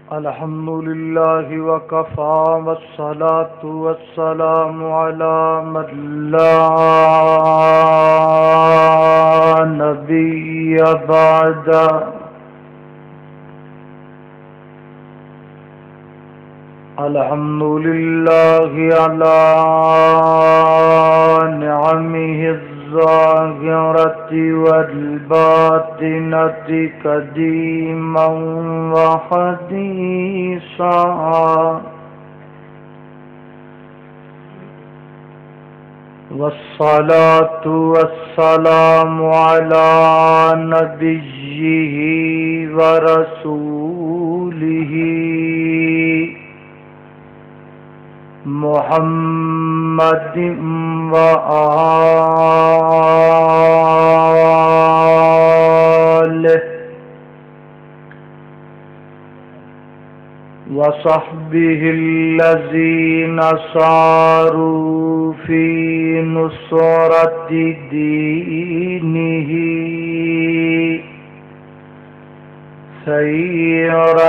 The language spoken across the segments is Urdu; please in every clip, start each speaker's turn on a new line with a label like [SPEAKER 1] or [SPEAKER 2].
[SPEAKER 1] الحمد لله وكفى والصلاة والسلام على من لا نبي بعده الحمد لله على نعمه الظاهرة والباطنة قديما وحديثا والصلاة والسلام على نبيه ورسوله محمد وآله وصحبه الذين ساروا في نصرة دينه سيرا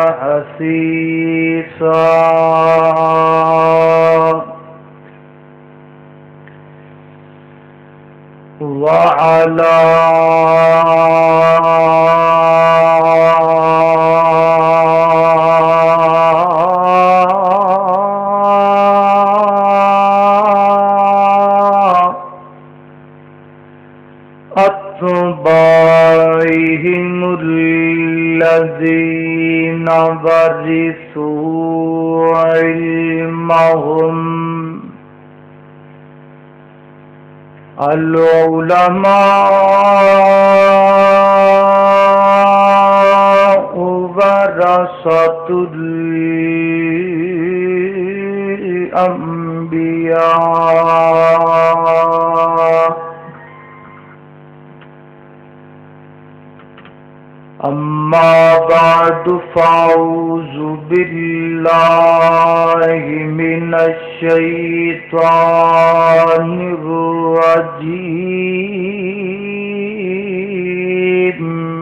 [SPEAKER 1] حثيثا وعلى أتباعهم الذين ورثوا علمهم العلماء ورثة الأنبياء أما بعد فأعوذ بالله من الشيطان الرجيم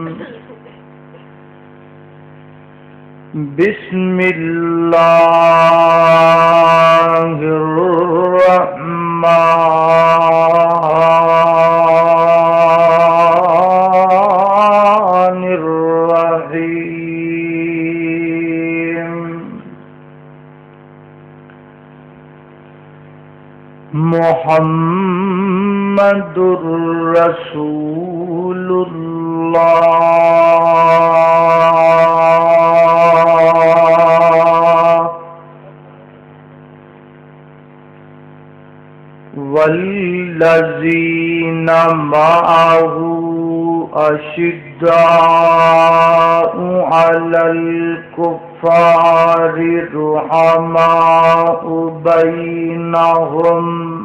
[SPEAKER 1] بسم الله الرحمن الرحيم محمد رسول الله والذين معه أشداء على الكفار رحماء بينهم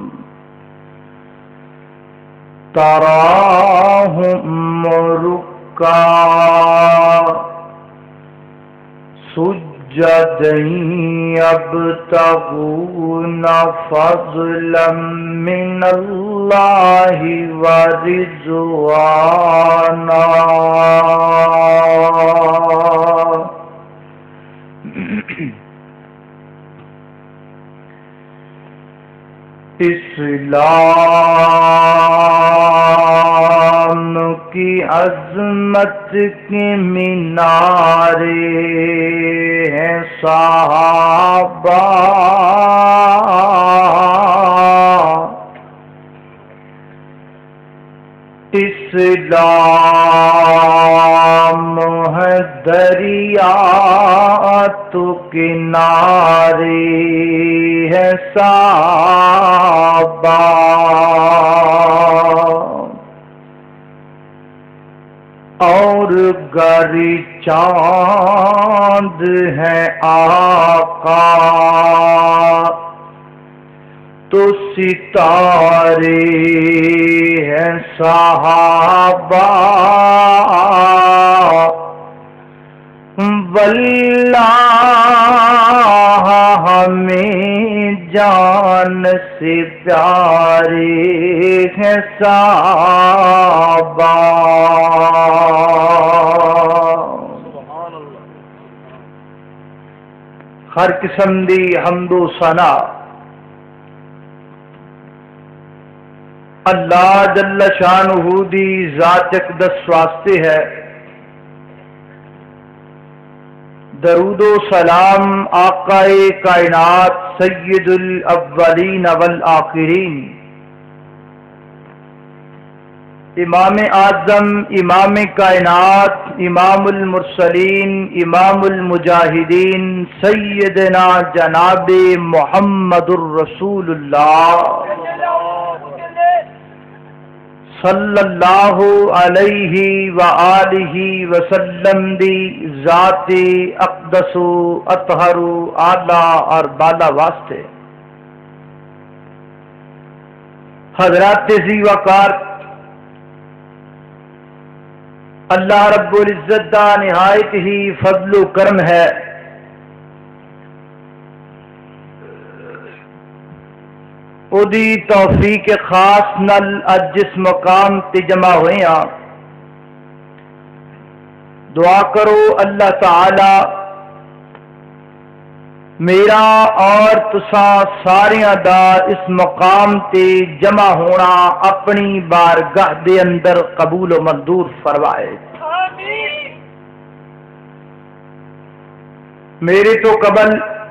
[SPEAKER 1] تراهم ركعا سجدا يبتغون فضلا من الله ورضوانا اسلام کی عظمت کے مینارے ہیں صحابہ اسلام ہے دریا تو کنارے ہے صحابہ اور گر چاند ہے آقا تو ستارے ہیں صحابہ واللہ ہمیں جان سے پیارے ہیں صحابہ ہر قسم دی حمد و ثنا اللہ جل شانہ دی ذات اقدس واسطے ہے۔ درود و سلام آقا کائنات سید الاولین والآخرین امام اعظم امام کائنات امام المرسلین امام المجاہدین سیدنا جناب محمد الرسول اللہ صلی اللہ علیہ وآلہ وسلم دی ذات اقدس اطہر اعلی اور بالا واسطے حضرات ذی وقار اللہ رب العزت دا نہایت ہی فضل و کرم ہے اودی توفیق خاص نل اج جس مقام تے جمع ہوئے ہیں دعا کرو اللہ تعالی میرا اور تساں ساریاں دا اس مقام تے جمع ہونا اپنی بارگاہ دے اندر قبول و منظور فرمائے۔ میرے تو قبل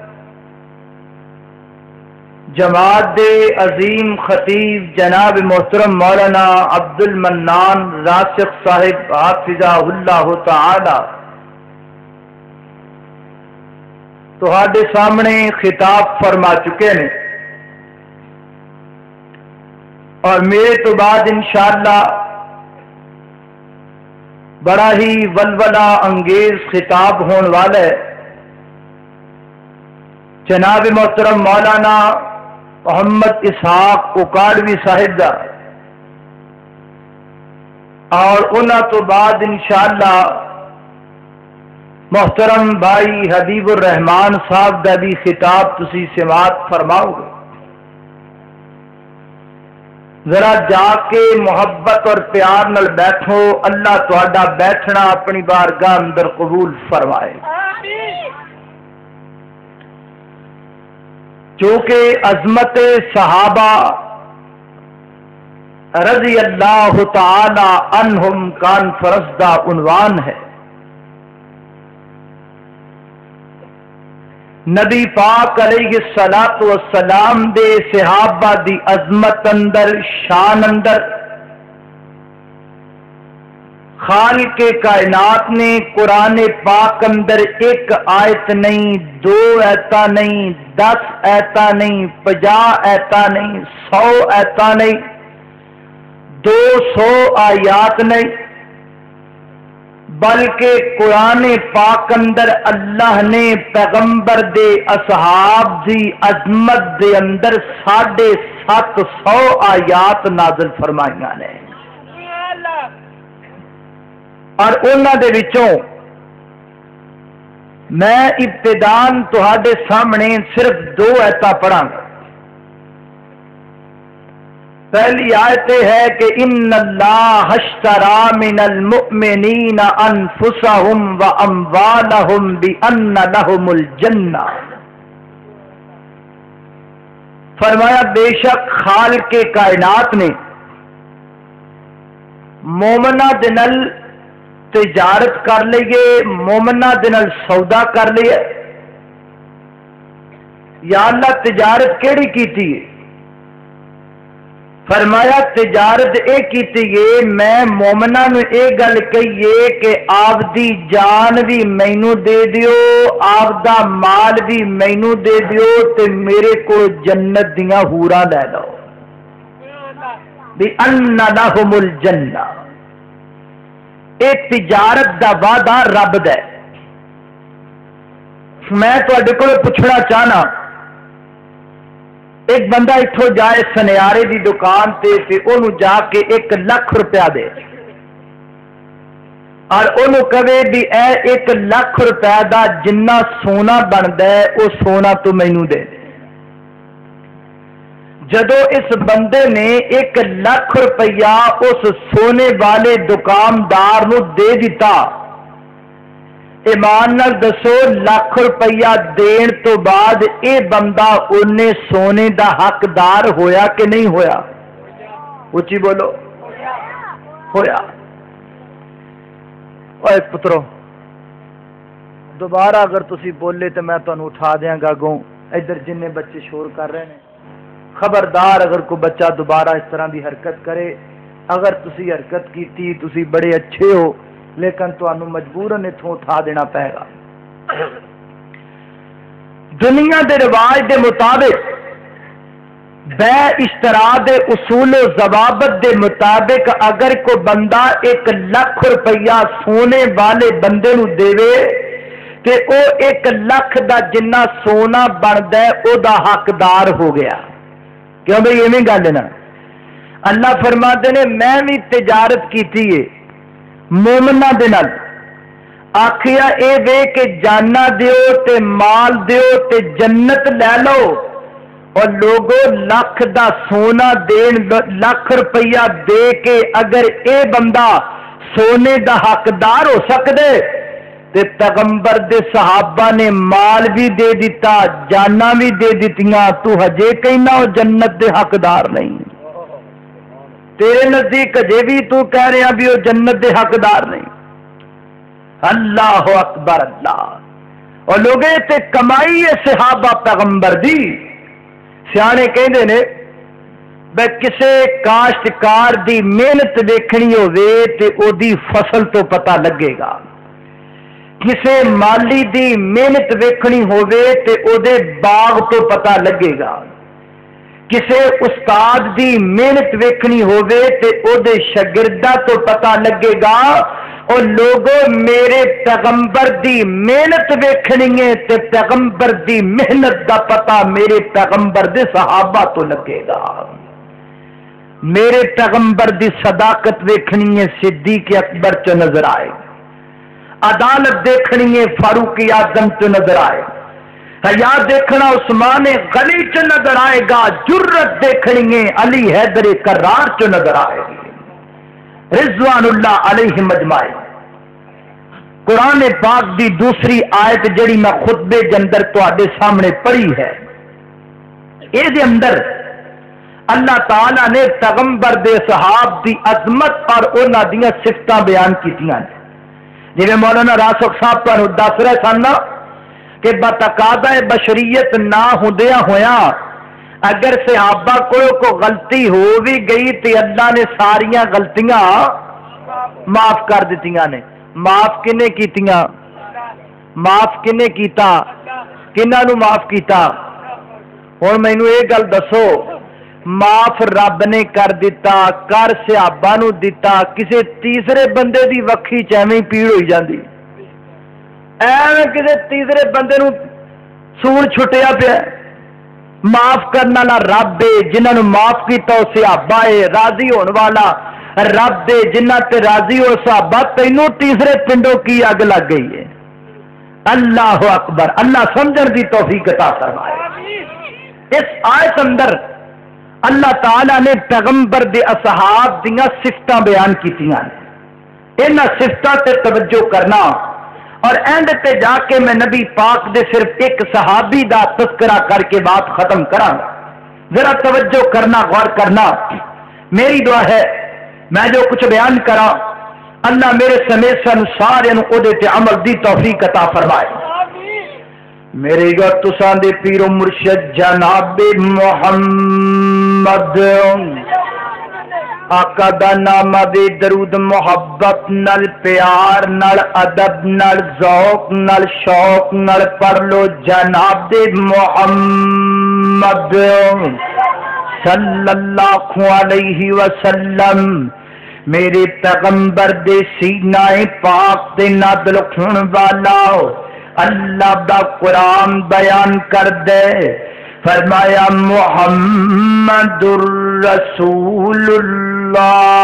[SPEAKER 1] جماعت دے عظیم خطیب جناب محترم مولانا عبد المنان راسخ صاحب حافظہ اللہ تعالی تہاڈے سامنے خطاب فرما چکے ہیں اور میرے تو بعد انشاءاللہ بڑا ہی ولولہ انگیز خطاب ہونے والا ہے۔ جناب محترم مولانا محمد اسحاق اکاڑوی صاحب دا اور انہاں تو بعد انشاءاللہ محترم بھائی حبیب الرحمان صاحب دا بھی خطاب تسی سماعت فرماؤ گے۔ ذرا جا کے محبت اور پیار نال بیٹھو، اللہ تہاڈا بیٹھنا اپنی بارگاہ اندر قبول فرمائے۔ جو کہ عظمت صحابہ رضی اللہ تعالی عنہم کانفرنس دا عنوان ہے۔ نبی پاک علیہ الصلوۃ والسلام دے صحابہ دی عظمت اندر شان اندر خالق کائنات نے قرآن پاک اندر ایک آیت نہیں، دو ایتا نہیں، 10 ایتا نہیں، 50 ایتا نہیں، 100 ایتا نہیں، 200 آیات نہیں، بلکہ قرآن پاک اندر اللہ نے پیغمبر دے اصحاب دی عظمت دے اندر 750 آیات نازل فرمائیاں نے، اور انہاں دے وچوں میں ابتدان تہاڈے سامنے صرف 2 ایتاں پڑھاں گا۔ پہلی آیت ہے کہ ان اللہ اشترى من المؤمنین انفسهم واموالهم بان لهم الجنہ، فرمایا بے شک خالق کائنات نے مومنہ دے نال تجارت کر لیے، مومنہ دے نال سودا کر لیے۔ یا اللہ تجارت کیڑی کیتی ہے؟ فرمایا تجارت اے کیتی ہے میں مومنہ نو اے گل کہیے کہ آپ دی جان بھی مینوں دے دیو، آپ دا مال بھی مینوں دے دیو تے میرے کو جنت دیاں حوراں لے لو، بِأَنَّ لَهُمُ الْجَنَّةَ۔ اے تجارت دا وعدہ رب دا ہے۔ میں تواڈے کول پوچھنا چاہنا، ایک بندہ اتھوں جائے سنیارے دی دکان تے انہوں جا کے 1 لاکھ روپیہ دے اور انہوں کہے بھی اے 1 لاکھ روپیہ دا جنہ سونا بندا ہے او سونا تو مینوں دے دے۔ جدو اس بندے نے 1 لاکھ روپیہ اس سونے والے دکاندار نو دے دیتا، ایمان نال دسو لاکھ روپیہ دین تو بعد اے بندہ انہیں سونے دا حقدار ہویا کہ نہیں ہویا؟ اچھی بولو، ہویا۔ اوے پترو دوبارہ اگر تسی بولے تو میں تانوں اٹھا دیاں گا گوں، ادھر جن بچے شور کر رہے ہیں خبردار، اگر کوئی بچہ دوبارہ اس طرح دی حرکت کرے، اگر تسی حرکت کیتی تسی بڑے اچھے ہو لیکن تانوں مجبوراً اتھوں اٹھا دینا پائے گا۔ دنیا دے رواج دے مطابق بے اشترا دے اصول و ضوابط دے مطابق اگر کوئی بندہ 1 لاکھ روپیہ سونے والے بندے نو دے تے او 1 لاکھ دا جنہ سونا بندا ہے او دا حقدار ہو گیا۔ کیوں بھئی ایویں گل ہے نا؟ اللہ فرماتے نے میں بھی تجارت کیتی ہے مومناں دے نال، آکھیا اے وے کہ جانا دیو تے مال دیو تے جنت لے لو، اور لوگوں لاکھ دا سونا دین، لاکھ روپیہ دے کے اگر اے بندہ سونے دا حقدار ہو سکدے تے پیغمبر دے صحابہ نے مال بھی دے دیتا، جانا بھی دے دیتیاں، تو ہجے کہنا ہو جنت دے حقدار نہیں؟ تیرے نزدیک ہجے بھی تو کہہ رہا بھی وہ جنت دے حقدار نہیں؟ اللہ اکبر اللہ۔ اور لوگے تے کمائی ہے صحابہ پیغمبر دی، سیانے کہندے نے بے کسے کاشتکار دی محنت دیکھنی ہوے تے او دی فصل تو پتہ لگے گا، کسے مالی دی محنت ویکھنی ہوے تے او دے باغ تو پتہ لگے گا، کسے استاد دی محنت ویکھنی ہوے تے او دے شاگرداں تو پتہ لگے گا۔ اور لوگوں میرے پیغمبر دی محنت ویکھنی ہے تے پیغمبر دی محنت دا پتہ میرے پیغمبر دے صحابہ تو لگے گا۔ میرے پیغمبر دی صداقت ویکھنی ہے صدیق اکبر چ نظر آئے، عدالت دیکھنی ہے فاروق اعظم چ نظر آئے، حیا دیکھنا عثمان غنی چ نظر آئے گا، جرت دیکھنی ہے علی حیدر کرار چ نظر آئے گی رضوان اللہ علیہم اجمعین۔ قرآن پاک دی دوسری آیت جڑی میں خطبے کے اندر تواڈے سامنے پڑھی ہے، اے دے اندر اللہ تعالی نے پیغمبر دے صحاب دی عظمت اور انہاں دیاں صفتاں بیان کیتیاں ہیں۔ جویں مولانا راسخ صاحب تانوں دس رہے سن کہ بتقاضا بشریت نہ ہوندیاں ہویاں اگر صحابہ کو غلطی ہو بھی گئی تو اللہ نے ساریاں غلطیاں معاف کر دیتیاں نے۔ معاف کنے کیتیاں؟ معاف کنے کیتا؟ کنہاں نو معاف کیتا؟ ہن مینوں یہ گل دسو، معاف رب نے کر دیتا، کر صحابہ نو دیتا، کسے تیسرے بندے دی وکھی چیویں پیڑ ہوئی جاندی، ایویں کسے تیسرے بندے نو سور چھٹیا پیا؟ معاف کرنا والا رب دے، جنہاں نو معاف کیتا او صحابہ ہے، راضی ہون والا رب دے، جنہاں تے راضی ہو صحابہ، تینوں تیسرے پنڈوں کی اگ لگ گئی ہے۔ اللہ اکبر، اللہ سمجھن دی توفیق عطا فرمائے۔ اس آیت اندر اللہ تعالی نے پیغمبر دے اصحاب دیاں صفتاں بیان کیتیاں ہیں، انہاں صفتاں تے توجہ کرنا، اور اینڈ تے جا کے میں نبی پاک دے صرف ایک صحابی دا تذکرہ کر کے بات ختم کراں گا۔ ذرا توجہ کرنا، غور کرنا۔ میری دعا ہے میں جو کچھ بیان کرا اللہ میرے سمیت سن سارے نو او دے تے عمل دی توفیق عطا فرمائے۔ میرے گا تساں دے پیر و مرشد جناب محمد آقا دا نام دے درود محبت نال پیار نال ادب نال ذوق نال شوق نال پڑھ لو جناب دے محمد صلی اللہ علیہ وسلم۔ میرے پیغمبر دے سینہ پاک تے نازل خون والا اللہ دا قرآن بیان کر دے، فرمایا محمد الرسول اللہ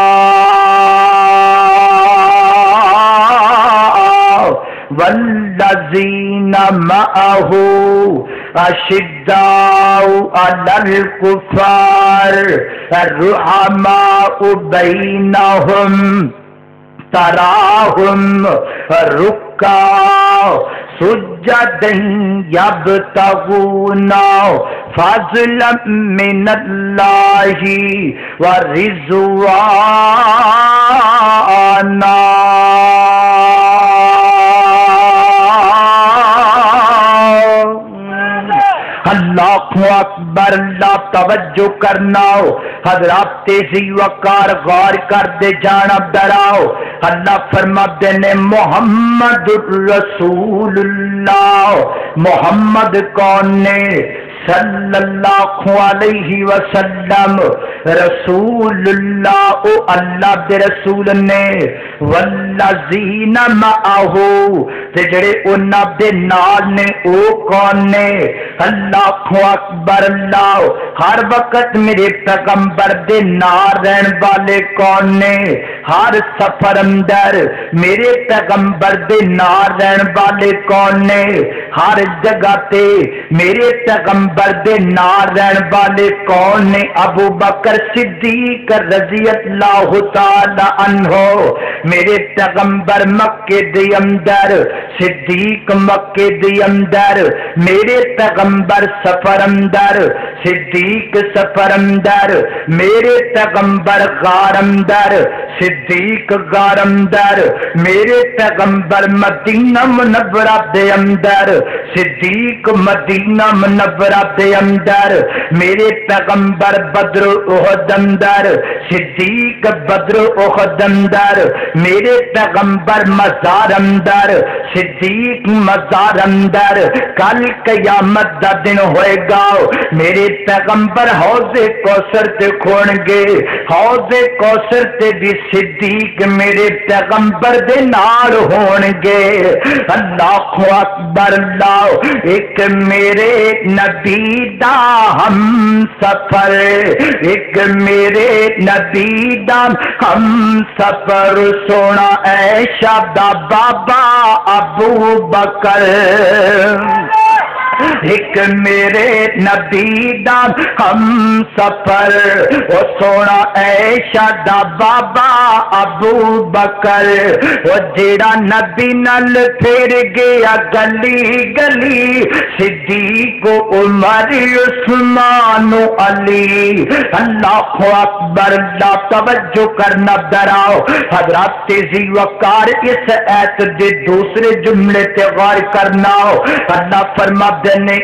[SPEAKER 1] والذین معہ اشداء علی الکفار الرحماء بینہم تراہم رکعا سجدا یبتغون فضلا من اللہ ورضوانا. اللہ اکبر. اللہ توجہ کرنا ہو حضرات، تیزی وقار غور کر دے جانا ڈراؤ. اللہ فرماتے نے محمد رسول اللہ. محمد کون نے؟ صلی اللہ علیہ وسلم. رسول اللہ او اللہ دے رسول نے. والذین معہ تے جڑے انہاں دے نال نے او کون نے؟ اللہ اکبر. اللہ ہر وقت میرے پیغمبر دے نال رہن والے کون نے؟ ہر سفر اندر میرے پیغمبر دے نال رہن والے کون نے؟ ہر جگہ تے میرے پیغمبر دے نال رہن والے کون نے؟ ابو بکر صدیق رضی اللہ تعالی عنہ. میرے پیغمبر مکے دے اندر، صدیق مکے دے اندر، میرے پیغمبر سفر اندر، صدیق سفر اندر، میرے پیغمبر غار اندر، صدیق غار اندر، میرے پیغمبر مدینہ منورہ دے اندر، صدیق مدینہ منورہ دے اندر، میرے پیغمبر بدر احد اندر، صدیق بدر احد اندر، میرے پیغمبر مزار اندر، صدیق مزار اندر. کل قیامت دا دن ہوئے گا، میرے پیغمبر حوض کوثر تے کھون گے. حوض کوثر تے بھی صدیق میرے پیغمبر دے نال ہون گے. اللہ اکبر. اللہ ایک میرے نبی دا ہم سفر، ایک میرے نبی دا ہم سفر سونا عائشہ دا بابا ابو بکر. ایک میرے نبی دا ہم سفر او سونا عائشہ دا بابا ابو بکر. او جیڑا نبی نال پھر گیا گلی گلی، صدیق عمر عثمان علی. اللہ اکبر. اللہ توجہ کرنا ڈراؤ حضرات، تیزی وقار اس ایت دے دوسرے جملے تے غور کرنا. اللہ فرماتے نے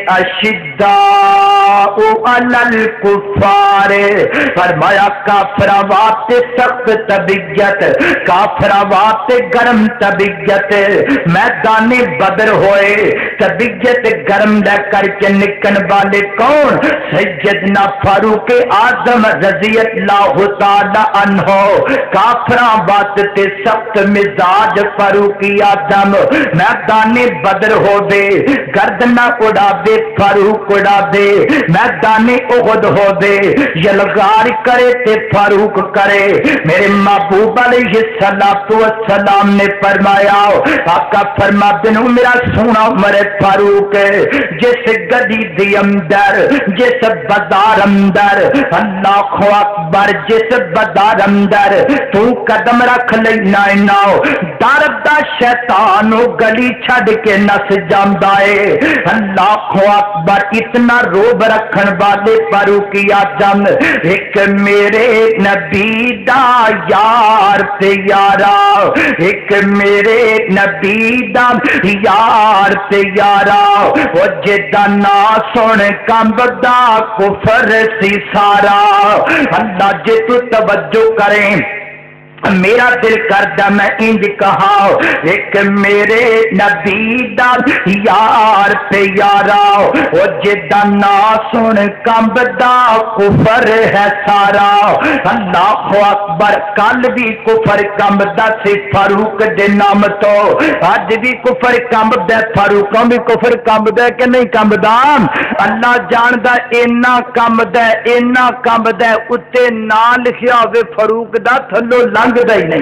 [SPEAKER 1] اشداء علی الکفار. فرمایا کافراں واسطے سخت طبیعت، کافراں واسطے گرم طبیعت. میدان بدر ہوئے طبیعت گرم لے کر کے نکن والے کون؟ سیدنا فاروق اعظم رضی اللہ تعالی عنہ. کافراں واسطے سخت مزاج فاروق اعظم. میدان بدر ہوئے گردنہ اڑا دے فاروق اڑا دے. میدان احد ہو دے یلغار کرے تے فاروق کرے. میرے محبوب علیہ السلام نے فرمایا، آقا فرماتے ہیں میرا سونا عمر فاروق جس گدی دی اندر، جس بازار اندر، اللہ اکبر، جس بازار اندر تو قدم رکھ لینا ناؤ ڈردا شیطان گلی چھڈ کے نس جاندا ہے. اللہ اکبر. اتنا روب رکھن والے فاروق اعظم ایک میرے نبی دا یار تے یارا، ایک میرے نبی دا یار تے یارا. او جدا نا سن کمبدا کفر سی سارا. اللہ جے تو توجہ کریں میرا دل کردہ میں انج کہا، ایک میرے نبی دا یار تے یارا. او جدا نا سن کمبدا کفر ہے سارا. اللہ اکبر. کل بھی کفر کمبدا سی فاروق دے نام تو، اج بھی کفر کمبدا فاروقوں بھی کفر کمبدا کہ نہیں کمبدا؟ اللہ جاندا اینا کمبدا، اینا کمبدا اتے نہ لکھیا ہوئے فاروق دا تھلو لنگدا ہی نہیں.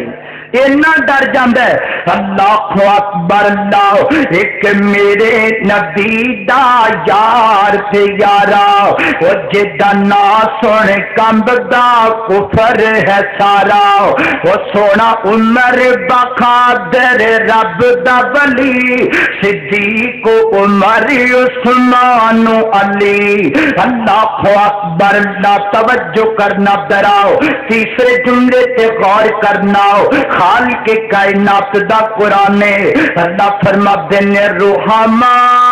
[SPEAKER 1] इन्ना डर जांदा है। अल्लाहु अकबर अल्लाह एक मेरे नबी दा यार ते यारा ओ जिदा ना सुन कंबदा कुफर है सारा ओ सोना उमर बखादर रब दा वली सिद्दीक उमर उस्मान अली। अल्लाहु अकबर अल्लाह तवज्जो करना डराओ। तीसरे जुमले पे गौर करना खालिक के कायनात दा कुरान अल्लाह फरमाते ने रुहमा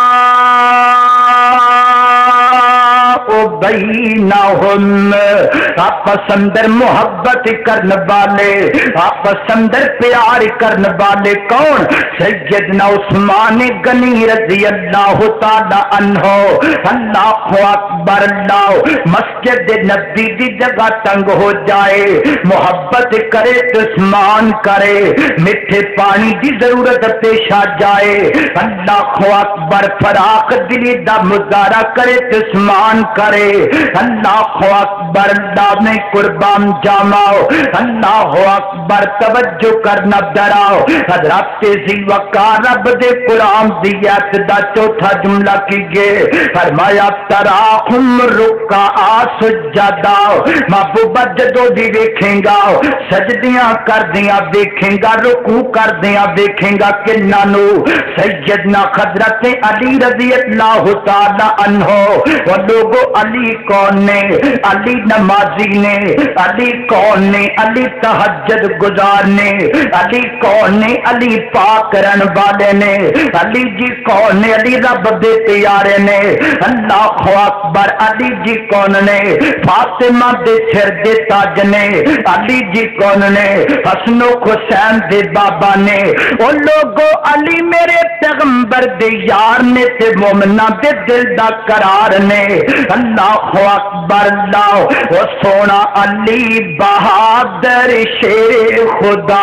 [SPEAKER 1] बैनहुम आपस अंदर मोहब्बत करने वाले आपस अंदर प्यार करने वाले कौन? सैयदना उस्मान गनी रज़ी अल्लाह तआला अन्हो। अल्लाहु अकबर अल्लाह मस्जिद नबी की जगह तंग हो जाए मोहब्बत करे तो उस्मान करे मिठे पानी की जरूरत पेश आ जाए अल्लाहु अकबर फराख दिली दा मुजाहरा करे तो उस्मान करे। अल्लाहु अकबर अल्लाह ने कुर्बान जामाओ। अल्लाहु अकबर तवज्जो करना डराओ। हज़रत ज़ीवकार रब दे कुरान दी आयत दा चौथा जुमला कीजिए फरमाया तराहुम रुका सुजदा महबूबा जदों भी वेखेगा सजदियां करदियां वेखेगा रुकू करदियां वेखेगा किन्ना नु सैयदना हज़रत अली रज़ी अल्लाह तआला अन्हो। वो लोगों अली कौन ने? अली नमाजी ने। अली कौन ने? अली तहज्जुद गुजार ने। अली कौन ने? अली पाक करन वाले ने। अली जी कौन ने? अली रब दे प्यारे ने। अल्लाहु अकबर अली जी कौन ने? फातिमा दे सिर दे ताज ने। अली जी कौन ने? हसनो हुसैन दे बाबा ने। ओ लोगो अली मेरे पैगंबर दे यार ने ते मोमिना दे दिल दा करार ने। अल्लाहु अकबर अल्लाह ओ सोना अली बहादुर शेर खुदा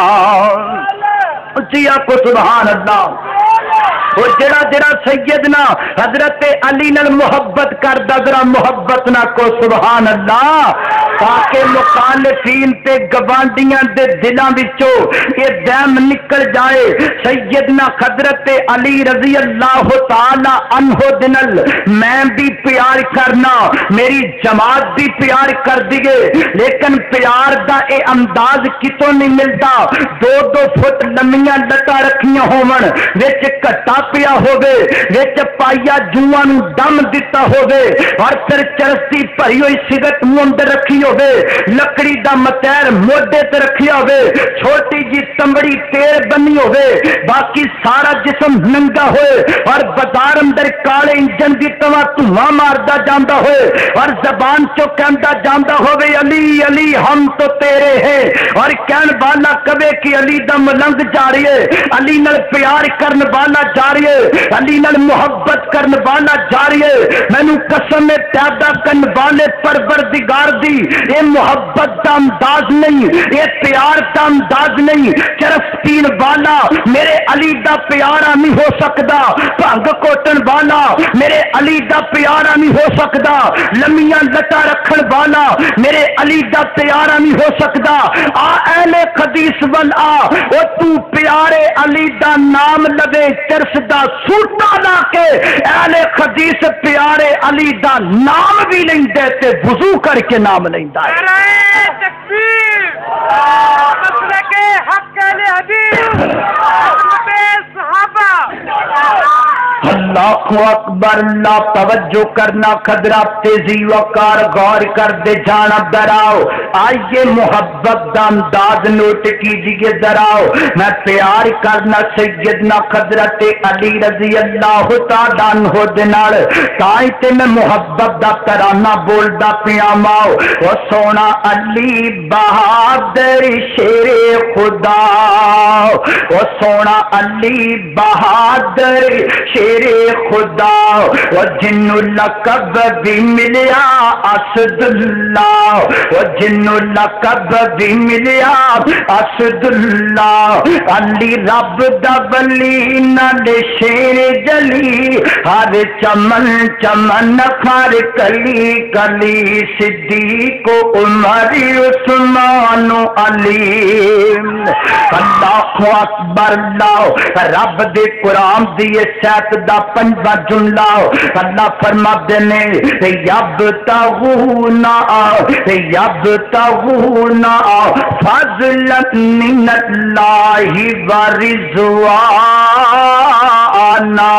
[SPEAKER 1] जिया को सुभान अल्लाह। और जरा जरा सैयदना हजरत अली नाल मोहब्बत करदा जरा मोहब्बत ना को सुभान अल्लाह ताकि मुखालिफीन ते गवांडियां दे दिलां विचों ये दम निकल जाए। सैयदना हजरत अली रज़ी अल्लाह तआला अन्हो दे नाल मैं भी प्यार करना मेरी जमात भी प्यार कर दिए लेकिन प्यार दा ए अंदाज कितों नहीं मिलता। 2-2 फुट लंबियां लत्तां रखियां होवन विच घट्टा पिया होवे विच पाइया जूआं नूं दम दिता होवे और फिर चरस्ती भरी हुई सिगरट मुंह अंदर रखी होवे लकड़ी दा मतैर मोढे ते रखिया होवे छोटी जी तंबड़ी तेल बनी होवे बाकी सारा जिस्म नंगा होए और बाजार अंदर काले इंजन की तवा धुआं मारदा जांदा होए और जबान चो कहता जांदा होवे अली अली हम तो तेरे हैं और कहन वाला कवे कि अली दा मलंग जा रही है अली नाल प्यार करन वाला जा रही है अली नाल मुहब्बत करन वाला जा रही है। मैनू कसम है पैदा करन वाले परवरदिगार दी ये मुहब्बत का अंदाज नहीं ये प्यार का अंदाज नहीं। चरस पीन वाला मेरे अली दा प्यारा नहीं हो सकता भंग कोटन वाला मेरे अली दा प्यारा नहीं हो सकता लम्मियां लत्तां रखन वाला मेरे अली दा प्यारा नहीं हो सकता। आ अहले हदीस वल आ ओ तू प्यारे अली दा नाम लवे चरस दा सूटा ला के अहले हदीस प्यारे अली दा नाम भी लेंदे ते वुजू करके नाम लेंदा है।
[SPEAKER 2] तकबीर मसले के हक अहले हदीस सहाबा
[SPEAKER 1] अल्लाहु अकबर अल्लाह तवज्जो करना खदरा तेजी वकार गौर कर दे जाना डराओ। आइए मोहब्बत का अंदाज नोट कीजिए डराओ। मैं प्यार करना सैयदना हज़रत अली रज़ी अल्लाह तआला अन्हो दे नाल ताई ते मैं मोहब्बत दा तराना बोलदा पिया माओ ओ सोना अली बहादुर शेरे खुदा وہ سونا علی بہادر شیر خدا، وہ جنو لقب بھی ملیا اسد اللہ، وہ جنو لقب بھی ملیا اسد اللہ۔ علی رب دا ولی نال شیر جلی، ہر چمن چمن ہر کلی کلی، صدیق عمر عثمان علی۔ اللہ اکبر لاؤ، رب دے قرآن دی سیت دا پنجواں جملہ اللہ فرماتے نے یبتغونا فضلا من اللہ ورضوانا۔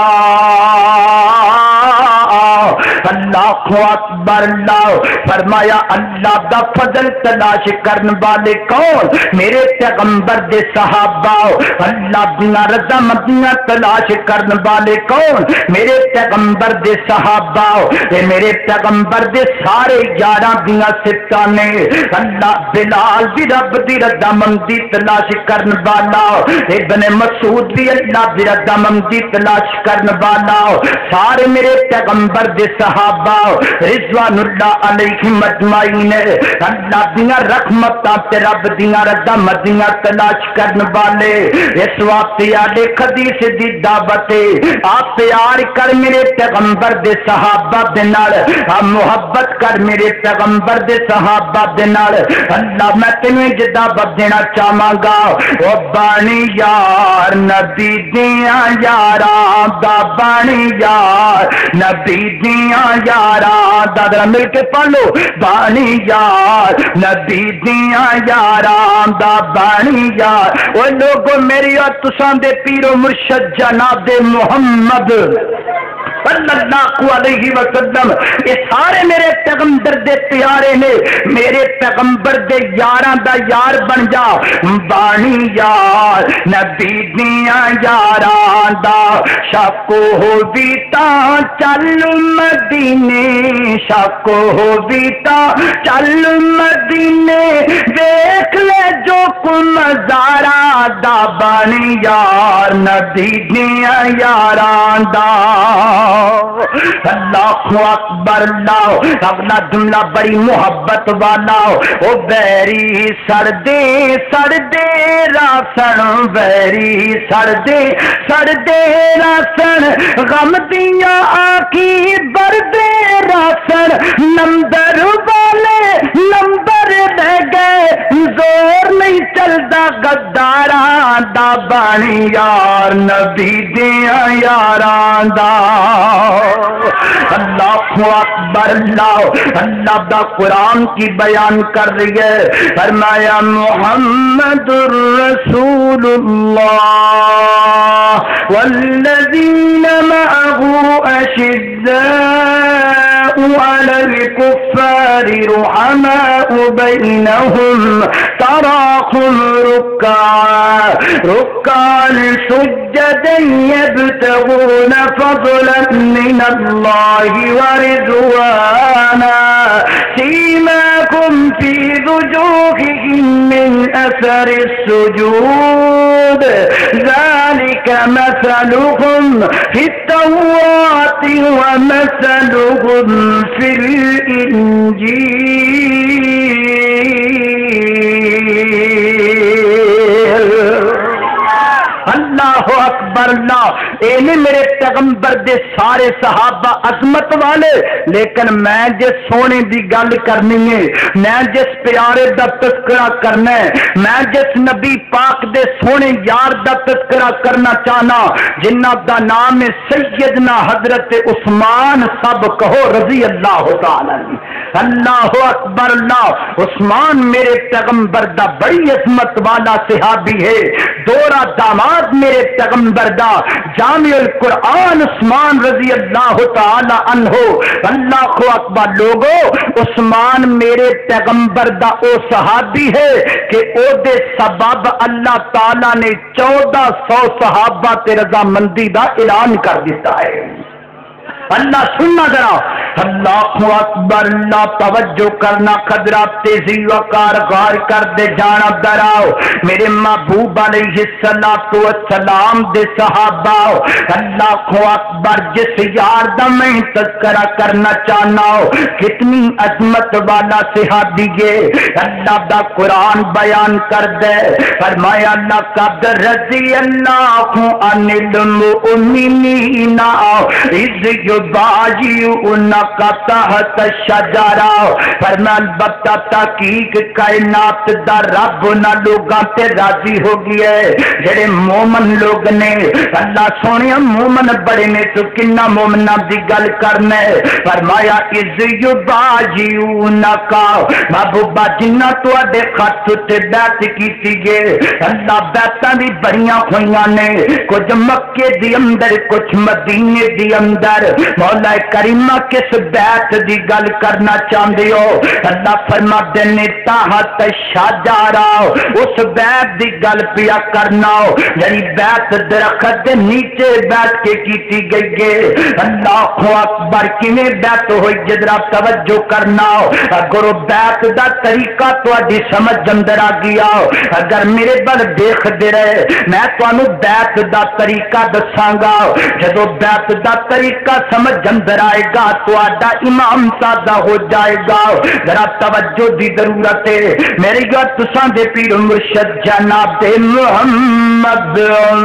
[SPEAKER 1] اللہ اکبر لاؤ، فرمایا اللہ دا فضل تلاش کرن والے کون؟ میرے پیغمبر دے صحابہ۔ اللہ دیاں رضامندیاں تلاش کرن والے کون؟ میرے پیغمبر دے صحابہ۔ اے میرے پیغمبر دے سارے یاراں دیاں صفتاں نے۔ اللہ بلال دی رب دی رضامندی تلاش کرن والا، ابن مسعود دی اللہ دی رضامندی تلاش کرن والا، سارے میرے پیغمبر دے صحابہ رضوان اللہ علیہم اجمعین۔ اللہ دیاں رحمتاں تے رب دیاں رضامندیاں تلاش کرن والے، اس واسطے آلے حدیث دی دعوت آپ پیار کر میرے پیغمبر دے صحابہ دے نال، محبت کر میرے پیغمبر دے صحابہ دے نال۔ اللہ میں تینوں دعوت دینا چاہاں گا، او بانی یار نبی دیاں یاراں دا، بانی یار نبی دیاں یاراں دا، مل کے پڑھ لو، بانی یار نبی دیاں یاراں دا، بانی یار۔ وہ لوگوں میری اور تساں دے پیر و مرشد جناب محمد صلی اللہ علیہ وسلم، یہ سارے میرے پیغمبر دے پیارے نے، میرے پیغمبر دے یاراں دا یار بن جا، بانی یار نبی دیاں یاراں دا۔ شکو ہووی تاں چل مدینے، شکو ہووی تاں چل مدینے، دیکھ لے جو کو نظارہ دا، بانی یار نبی دیاں یاراں دا۔ اللہ اکبر لاؤ، اگلا جملہ بڑی محبت والا، او بیری سردے سردے راسن، بیری سردے سردے راسن، غم دیاں آکی بردے راسن، نمبر والے نمبر دے گئے، زور نہیں چلدا غداراں دا، بانی یار نبی دیاں یاراں دا۔ اللہ اکبر لاؤ، اللہ دا قرآن کی بیان کر رہی ہے، فرمایا محمد الرسول اللہ والذین معه اشداء على الكفار رحماء بينهم تراهم ركعا سجدا يبتغون فضلا من الله ورضوانا سيماكم في وجوههم من أثر السجود ذلك مثلهم في التوراة ومثلهم في الإنجيل۔ اللہ اکبر اللہ، اینے میرے پیغمبر دے سارے صحابہ عظمت والے، لیکن میں جس سونے دی گل کرنی ہے، میں جس پیارے دا تذکرہ کرنا ہے، میں جس نبی پاک دے سونے یار دا تذکرہ کرنا چاہنا، جنہ دا نام ہے سیدنا حضرت عثمان، سب کہو رضی اللہ تعالی عنہ۔ اللہ اکبر اللہ، عثمان میرے پیغمبر دا بڑی عظمت والا صحابی ہے، دورہ داماد میرے پیغمبر دا، جامع القرآن عثمان رضی اللہ تعالی عنہ۔ اللہ اکبر لوگو، عثمان میرے پیغمبر دا او صحابی ہے کہ او دے سبب اللہ تعالی نے 1400 صحابہ تے رضامندی دا اعلان کر دیتا ہے۔ اللہ سننا ذرا، اللہ اکبر اللہ توجہ کرنا حضرات تیزی وقار غار کر دے جانا دراؤ میرے محبوب علیہ السلام دے صحابہ اللہ اکبر جس یار دا میں تذکرہ کرنا چاہنا ہو کتنی عظمت والا صحابی ہے اللہ دا قرآن بیان کر دے فرمایا لقد رضی اللہ عن المؤمنین اذ یبایعونک تحت الشجرہ فرمایا البتہ تحقیق کائنات دا رب نہ لوگاں تے راضی ہو گیا ہے جڑے مومن لوگ نے اللہ سونے مومن بڑے نے تو کنا مومناں دی گل کرنا ہے فرمایا اذ یبایعونک محبوبہ جنہ تواڈے خط تے بیعت کیتی گئے اللہ بیعتاں دی بڑیاں ہوئیاں نے کچھ مکے دی اندر کچھ مدینے دی اندر مولا کریمہ کس بیعت دی گل کرنا چاہندے ہو اللہ فرماتے نے تحت الشجرہ اس بیعت دی گل پیا کرنا ہو یعنی بیعت درخت دے نیچے بیٹھ کے کیتی گئی ہے اللہ اکبر کیویں بیعت ہوئی جدرا توجہ کرنا ہو اگر بیعت دا طریقہ تواڈی سمجھ اندر آ گیا اگر میرے بل دیکھ دے رہے میں تانوں بیعت دا طریقہ دساں گا جدو بیعت دا طریقہ سمجھ اندر آئے گا تواڈا امام سادہ ہو جائے گا ذرا توجہ دی ضرورت ہے میری گل تساں دے پیر مرشد جناب محمد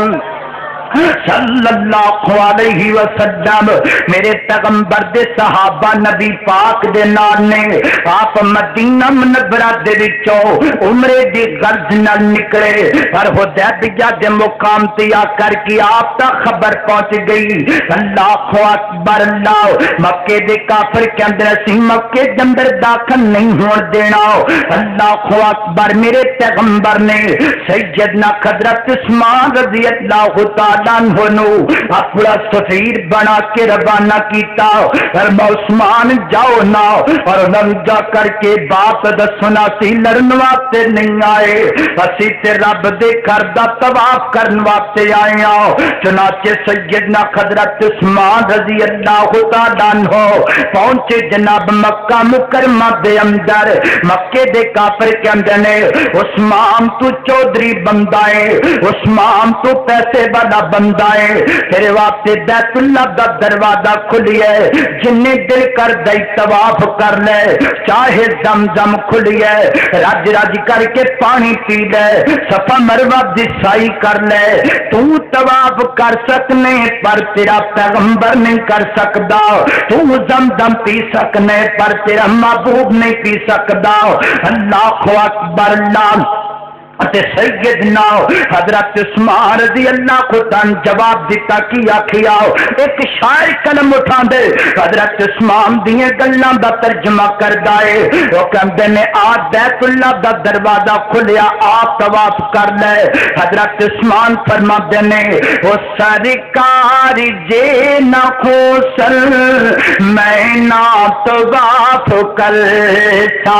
[SPEAKER 1] صلی اللہ علیہ وسلم میرے پیغمبر دے صحابہ نبی پاک دے نال نے آپ مدینہ منورہ دے وچوں عمرے دی غرض نال نکلے پر حدیبیہ دے مقام تے آ کر کے آپ تا خبر پہنچ گئی اللہ اکبر اللہ مکے دے کافر کے اندر اسی مکے دے اندر داخل نہیں ہون دینا اللہ اکبر میرے پیغمبر نے سیدنا حضرت عثمان رضی اللہ تعالی اپنا سفیر بنا کے روانہ کیتا اور عثمان جاؤ نہ اور انہوں جا کر کے بات دسنا سی لڑن واسطے نہیں آئے اسی تے رب دے گھر دا طواف کرن واسطے آئے ہاں چنانچہ سیدنا حضرت عثمان رضی اللہ تعالیٰ عنہ پہنچے جناب مکہ مکرمہ دے اندر مکے دے کافر کے اندر نے عثمان تو چودھری بندہ ہے عثمان تو پیسے والا بندہ ہے تیرے واسطے بیت اللہ دا دروازہ کھلی ہے جن دل کر دئی طواف کر لے چاہے زمزم کھلی ہے رج رج کر کے پانی پی لے صفا مروہ دی سائی کر لے تو طواف کر سکنے پر تیرا پیغمبر نہیں کر سکدا تو زمزم پی سکنے پر تیرا محبوب نہیں پی سکدا اللہ اکبر اللہ سیدنا حضرت عثمان رضی اللہ کو تن جواب دیتا کی آکھیا ایک شاعر قلم اٹھا دے حضرت عثمان دیے گلاں دا ترجمہ کر دائے وہ کہندے نے آ بیت اللہ دا دروازہ کھلیا آپ طواف کر لے حضرت عثمان فرماتے نے او سرکار جے نہ خوسل میں نہ طواف کرتا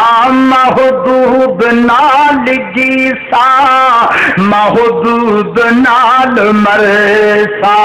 [SPEAKER 1] محبوب نال جیسا محبوب نال مرسا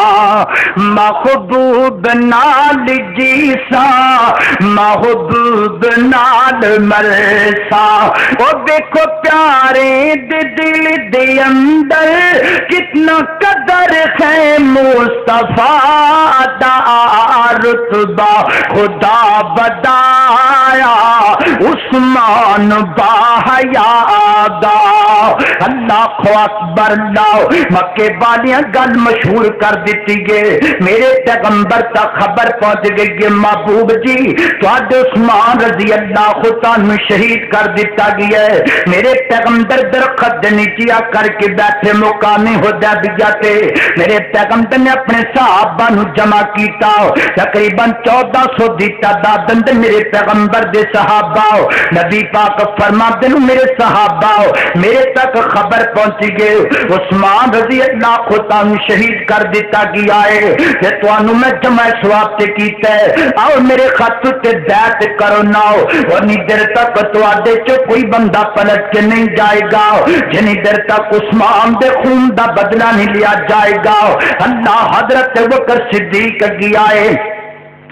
[SPEAKER 1] محبوب نال جیسا محبوب نال مرسا او دیکھو پیارے دل دے اندر کتنا قدر ہے مصطفیٰ دا رتبہ خدا بدایا عثمان باحیا دا اللہ اکبر اللہ مکے والیاں گل مشہور کر دیتی گئے میرے پیغمبر تک خبر پہنچ گئی کہ محبوب جی تواڈے عثمان رضی اللہ عنہ شہید کر دیتا گیا ہے میرے پیغمبر درخت نیچے آ کر کے بیٹھے مقامی حدیبیہ تے میرے پیغمبر نے اپنے صحابہ نو جمع کیتا تقریباً 1400 دی تعداد اندر میرے پیغمبر دے صحابہ نبی پاک فرماتے ہیں میرے صحابہ میرے تک خبر پہنچی گئے عثمان رضی اللہ عنہ شہید کر دیتا گیا ہے کہ توانو میں جمع سواب تے کیتا ہے آؤ میرے خط تے بیعت کرو نہ اور نی دیر تک تواڈے چ کوئی بندہ پلٹ کے نہیں جائے گا جنی دیر تک عثمان دے خون دا بدلہ نہیں لیا جائے گا اللہ حضرت بکر صدیق گیا ہے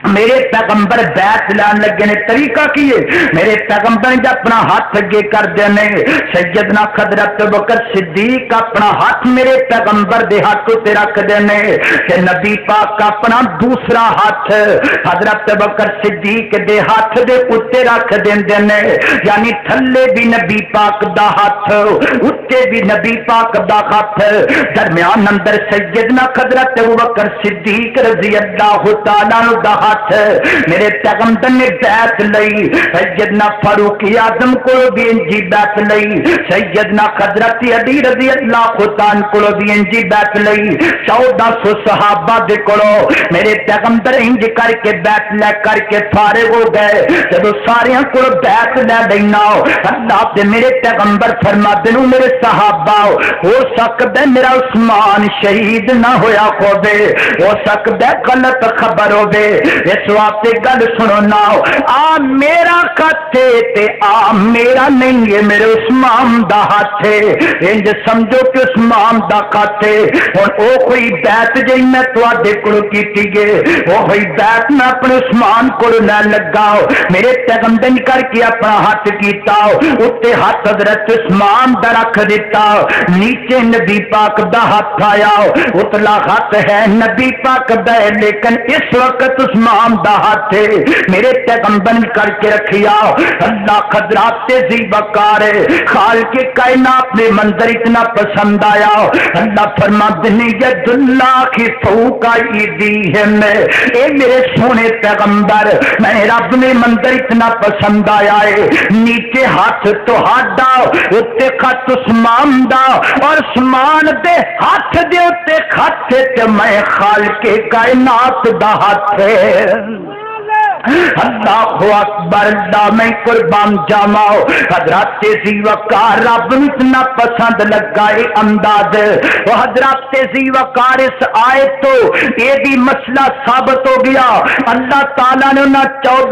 [SPEAKER 1] میرے پیغمبر بیعت لین لگے نے طریقہ کی ہے میرے پیغمبر نے اپنا ہاتھ اگے کر دینے سیدنا حضرت بکر صدیق اپنا ہاتھ میرے پیغمبر دے ہاتھ تے رکھ دینے کہ نبی پاک اپنا دوسرا ہاتھ حضرت بکر صدیق دے ہاتھ دے اوتے رکھ دیندے نے یعنی تھلے بھی نبی پاک دا ہاتھ اوتے بھی نبی پاک دا ہاتھ درمیان اندر سیدنا حضرت بکر صدیق رضی اللہ تعالی عنہ دا ہاتھ میرے پیغمبر نے بیعت لئی سیدنا فاروق اعظم کو بھی انجی بیعت لئی سیدنا حضرت علی رضی اللہ عنہ کو بھی انجی بیعت لئی 1400 صحابہ دے کولو میرے پیغمبر انج کر کے بیعت لے کر کے فارغ ہو گئے جب سارے کو بیعت لے لینا اللہ تے میرے پیغمبر فرما دنو میرے صحابہ ہو سکتا ہے میرا عثمان شہید نہ ہویا ہوے ہو سکتا ہے غلط خبر ہوے اس واسطے گل سنو نا آ میرا کتے تے آ میرا نہیں ہے میرے عثمان دا ہاتھ انج سمجھو کہ عثمان دا کتے ہن او کوئی بیعت جی میں تواڈے کول کیتی گے او ہوئی بیعت میں اپنے عثمان کول نہ لگا میرے پیغمبر نے کر کے اپنا ہاتھ کیتا اوتے ہاتھ حضرت عثمان دا رکھ دیتا نیچے نبی پاک دا ہاتھ آیا اتلا ہاتھ ہے نبی پاک دا لیکن اس وقت عثمان دا ہاتھ میرے پیغمبر نے کر کے رکھیا اللہ حضرات ذی وقار خالق کائنات میں منظر اتنا پسند آیا اللہ فرماتے ہیں ید اللہ کی فوق ایدیہم اے میرے سونے پیغمبر میں رب نے منظر اتنا پسند آیا ہے نیچے ہاتھ تو ہاڈا اوتے خط عثمان دا اور عثمان دے ہاتھ دے اوتے خط تے میں خالق کائنات دا ہاتھ اللہ اکبر اللہ میں قربان جاواں حضرات ذی وقار رب اتنا پسند لگا اے انداز وہ حضرات ذی وقار اس آیت تو یہ بھی مسئلہ ثابت ہو گیا اللہ تعالیٰ نے انہاں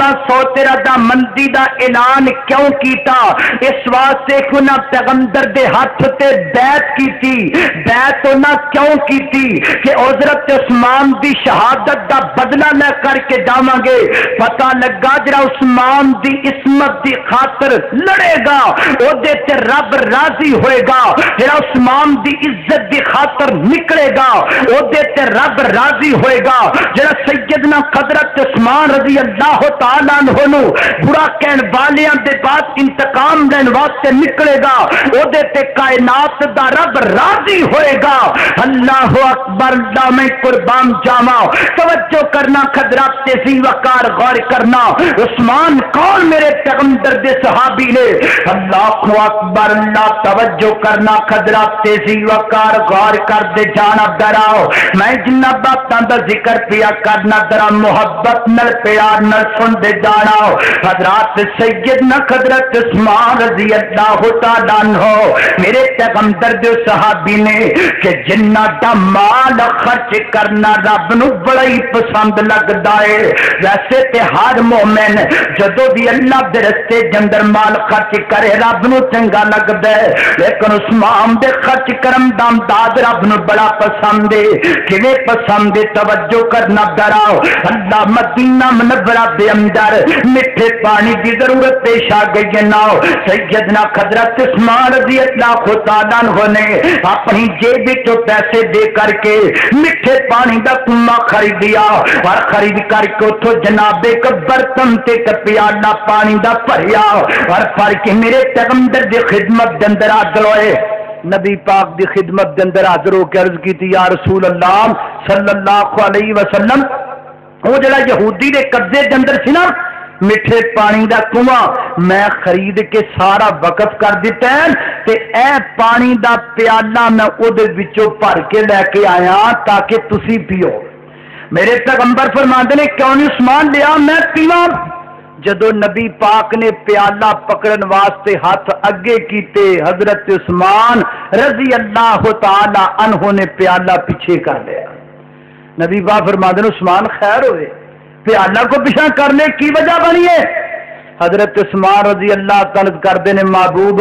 [SPEAKER 1] 1413 دا مندی دا اعلان کیوں کیتا اس واسطے کہ انہاں پیغمبر دے ہاتھ تے بیعت کیتی بیعت انہاں کیوں کیتی کہ حضرت عثمان دی شہادت دا بدلہ لے کر کے جاواں گے پتہ لگا جڑا عثمان دی عصمت دی خاطر لڑے گا او دے تے رب راضی ہوئے گا جڑا عثمان دی عزت دی خاطر نکلے گا او دے تے رب راضی ہوئے گا جڑا سیدنا حضرت عثمان رضی اللہ تعالی عنہ نو برا کہن والیاں دے بعد انتقام لین واسطے نکلے گا او دے تے کائنات دا رب راضی ہوئے گا اللہ اکبر اللہ میں قربان جاواں توجہ کرنا حضرات ذی وقار غور کرنا عثمان کون میرے پیغمبر دے صحابی نے اللہ اکبر اللہ توجہ کرنا حضرات ذی وقار غور کر دے جانا دراؤ میں جنہ باتاں دا ذکر پیا کرنا درا محبت نال پیار نال سن دے جانا حضرات سیدنا حضرت عثمان رضی اللہ تعالی عنہ میرے پیغمبر دے صحابی نے کہ جنہ دا مال خرچ کرنا رب نو بڑا ہی پسند لگدا ہے ویسے تے ہر مومن جدو بھی اللہ دے رستے دے اندر مال خرچ کرے رب نو چنگا لگدا ہے لیکن عثمان دے خرچ کرم دا انداز رب نو بڑا پسند ہے کیویں پسند ہے توجہ کرنا دراؤ اللہ مدینہ منورہ دے اندر میٹھے پانی دی ضرورت پیش آ گئی نا سیدنا حضرت عثمان رضی اللہ تعالی عنہ نے اپنی جیب وچوں پیسے دے کر کے میٹھے پانی دا کنواں خریدیا اور خرید کر کے اتھوں جناب ایک برتن تے پیالہ پانی دا بھریا اور بھر کے میرے پیغمبر دی خدمت دے اندر حاضر ہوئے نبی پاک دی خدمت دے اندر حاضر ہو کے عرض کی یا رسول اللہ صلی اللہ علیہ وسلم وہ جڑا یہودی دے قبضے دے اندر سی نا میٹھے پانی دا کنواں میں خرید کے سارا وقف کر دیتا ہے تے اے پانی دا پیالہ میں او دے وچوں بھر کے لے کے آیا تاکہ تسی پیو میرے پیغمبر فرماندے نے کیوں نہیں عثمان لیا میں پیواں جدو نبی پاک نے پیالہ پکڑن واسطے ہاتھ اگے کیتے حضرت عثمان رضی اللہ تعالی عنہ نے پیالہ پیچھے کر لیا نبی پاک فرماندے نے عثمان خیر ہوئے پیالہ کو پیچھے کرنے کی وجہ بنی ہے حضرت عثمان رضی اللہ تعالی کردے نے محبوب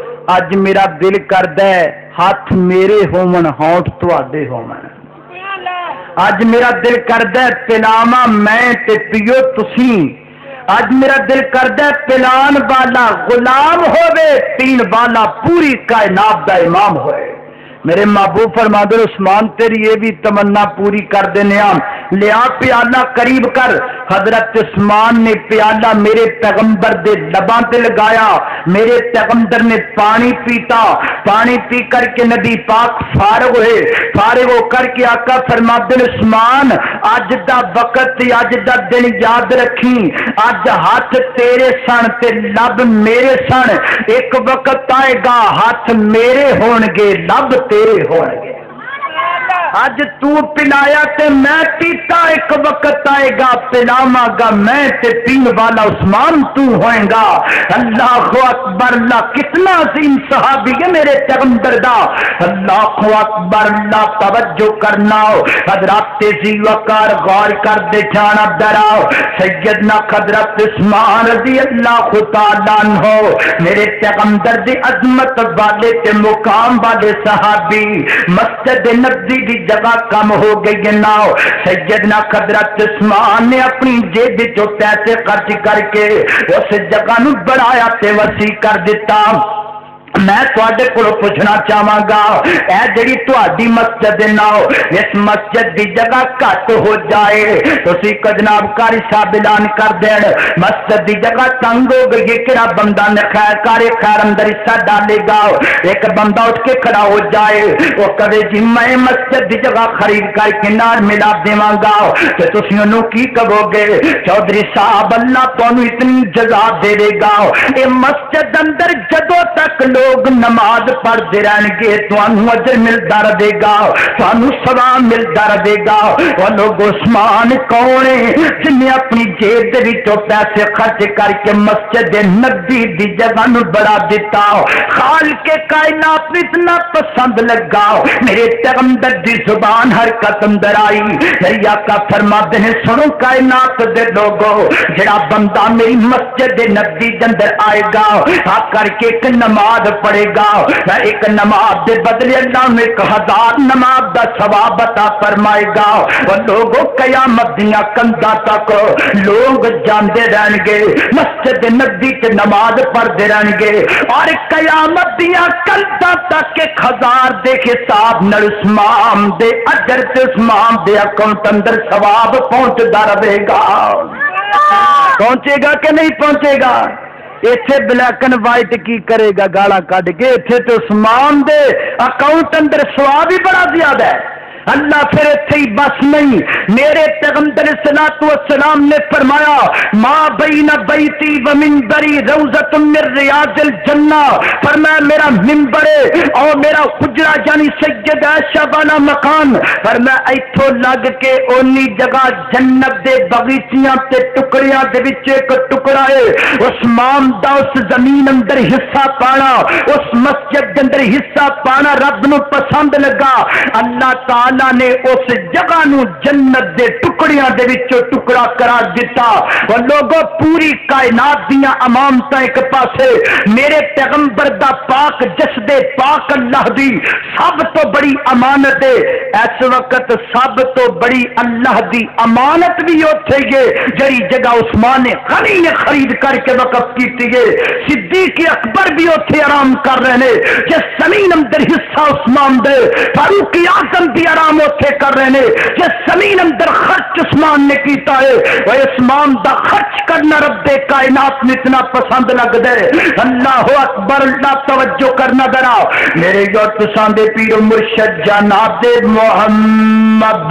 [SPEAKER 1] اج میرا دل کردا ہے ہاتھ میرے ہون ہونٹ تواڈے ہون اج میرا دل کردا ہے پلاواں میں تے پیو تسی اج میرا دل کردا ہے پلان والا غلام ہوئے پین والا پوری کائنات دا امام ہوئے میرے محبوب فرما دے عثمان تیری یہ بھی تمنا پوری کر دینے لیا پیالہ قریب کر حضرت عثمان نے پیالہ میرے پیغمبر دے لباں تے لگایا میرے پیغمبر نے پانی پیتا پانی پی کر کے نبی پاک فارغ ہوئے فارغ ہو کر کے آقا فرما دے عثمان اج دا وقت اج دا دن یاد رکھی اج ہاتھ تیرے سن تے لب میرے سن ایک وقت آئے گا ہاتھ میرے ہون گے لب تیرے ہون گے اج تو پلایا تے میں پیتا ایک وقت آئے گا پلاواں گا میں تے پین والا عثمان تو ہوئے گا اللہ اکبر اللہ کتنا عظیم صحابی ہے میرے پیغمبر دا اللہ اکبر اللہ توجہ کرنا حضرات تیزی وقار غور کر دے جانا دراؤ سیدنا حضرت عثمان رضی اللہ تعالیٰ عنہ میرے پیغمبر دی عظمت والے تے مقام والے صحابی مسجد نبوی دی جگہ کم ہو گئی نا سیدنا حضرت عثمان نے اپنی جیب جو پیسے خرچ کر کے اس جگہ نو بڑھایا تے وسیع کر دیتا میں تواڈے کولوں پوچھنا چاہواں گا اے جڑی تہاڈی مسجد نہ ہو اس مسجد دی جگہ گھٹ ہو جائے تسی جناب قاری صاحب اعلان کر دین مسجد دی جگہ تنگ ہو گئی کہڑا بندہ نے خیر کارے خیر اندر حصہ ڈالے گا ایک بندہ اٹھ کے کھڑا ہو جائے وہ کہے جی میں مسجد دی جگہ خرید کر کے نال ملا دیواں گا تے تسی انہوں کی کہو گے چودھری صاحب اللہ تانوں اتنی جزا دے دے گا اے مسجد اندر جدوں تک لوگ نماز پڑھتے رہن گے تانوں اجر ملتا رہے گا تانوں ثواب ملتا رہے گا وہ لوگ عثمان کون ہے جن نے اپنی جیب دے وچوں پیسے خرچ کر کے مسجد نبوی دی جگہ نو بڑھا دیتا خالق کائنات نو اتنا پسند لگا میرے پیغمبر دی زبان حرکت اندر آئی میری آقا فرماتے ہیں سنو کائنات دے لوگو جڑا بندہ میری مسجد نبوی دے اندر آئے گا آ کر کے ایک نماز پڑے گا ایک نماز دے بدلے اللہ نے 1000 نماز دا ثواب عطا فرمائے گا اور لوگوں قیامت دیاں کندا تک لوگ جاندے رہن گے مسجد نبوی تے نماز پڑھدے رہن گے اور قیامت دیاں کندا تک 1000 دے حساب نال اسمام دے اجر تے اسمام دے اکاؤنٹ اندر ثواب پہنچدا رہے گا پہنچے گا کہ نہیں پہنچے گا ایتھے بلیک اینڈ وائٹ کی کرے گا گالا کٹ کے ایتھے تو عثمان دے اکاؤنٹ اندر ثواب ہی بڑا زیادہ ہے اللہ پھر اتھے ہی بس نہیں میرے پیغمبر صلوات والسلام نے فرمایا ما بین بیتی و منبری روضۃ من ریاض الجنہ فرمایا میرا منبر اور میرا حجرہ یعنی سید عائشہ والا مکان فرمایا ایتھوں لگ کے اونی جگہ جنت دے باغیچیاں تے ٹکڑیاں دے وچ ایک ٹکڑا ہے عثمان دا اس زمین اندر حصہ پانا اس مسجد دے اندر حصہ پانا رب نو پسند لگا اللہ تعالی نے اس جگہ نو جنت دے ٹکڑیاں دے وچوں ٹکڑا قرار دیتا اور لوگوں پوری کائنات دیاں امانتاں ایک پاسے میرے پیغمبر دا پاک جسد پاک اللہ دی سب تو بڑی امانت ہے اس وقت سب تو بڑی اللہ دی امانت بھی اوتھے گے جڑی جگہ عثمان غنی نے خرید کر کے وقف کیتی ہے صدیق اکبر بھی اوتھے آرام کر رہے ہیں جس زمین اندر حصہ عثمان دے فاروق اعظم بھی آرام اوتھے کر رہے ہیں جس زمین اندر خرچ عثمان نے کیتا ہے وہ عثمان دا خرچ کرنا رب دے کائنات میں اتنا پسند لگ دے اللہ اکبر اللہ توجہ کرنا ذرا میرے جو تساں دے پیر مرشد جناب محمد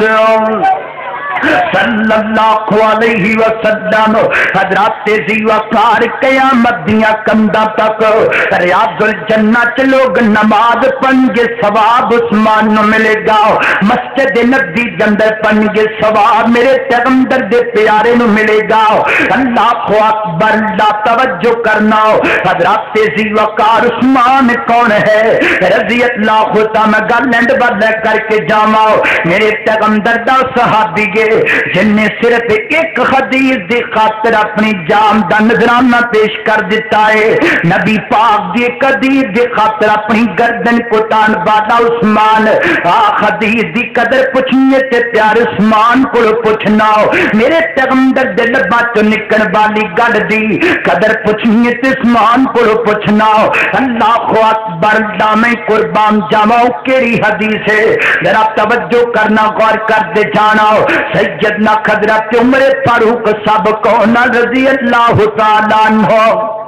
[SPEAKER 1] صلی اللہ علیہ وسلم حضرات تیزی وقار قیامت دیاں کنداں تک ریاض الجنہ چ لوگ نماز پڑھن گے ثواب عثمان نو ملے گا مسجد نبوی دے اندر پڑھن گے ثواب میرے پیغمبر دے پیارے نو ملے گا اللہ اکبر اللہ توجہ کرنا حضرات تیزی وقار عثمان کون ہے رضی اللہ تعالی میں گل اینڈ بد کر کے جاواں میرے پیغمبر دا صحابی گے جن نے صرف ایک حدیث دی خاطر اپنی جان دا نذرانہ پیش کر دیتا ہے، نبی پاک دی ایک حدیث دی خاطر اپنی گردن کٹان والا عثمان، حدیث دی قدر پوچھنی تے پیار عثمان کو پوچھنا، میرے پیغمبر دے لباں چوں نکلن والی گل دی قدر پوچھنی تے عثمان کو پوچھنا۔ اللہ اکبر، میں قربان جاواں کیڑی حدیث ہے، ذرا توجہ کرنا، غور کر دے جانا۔ سیدنا حضرت عمر فاروق سابق رضی اللہ تعالیٰ عنہ،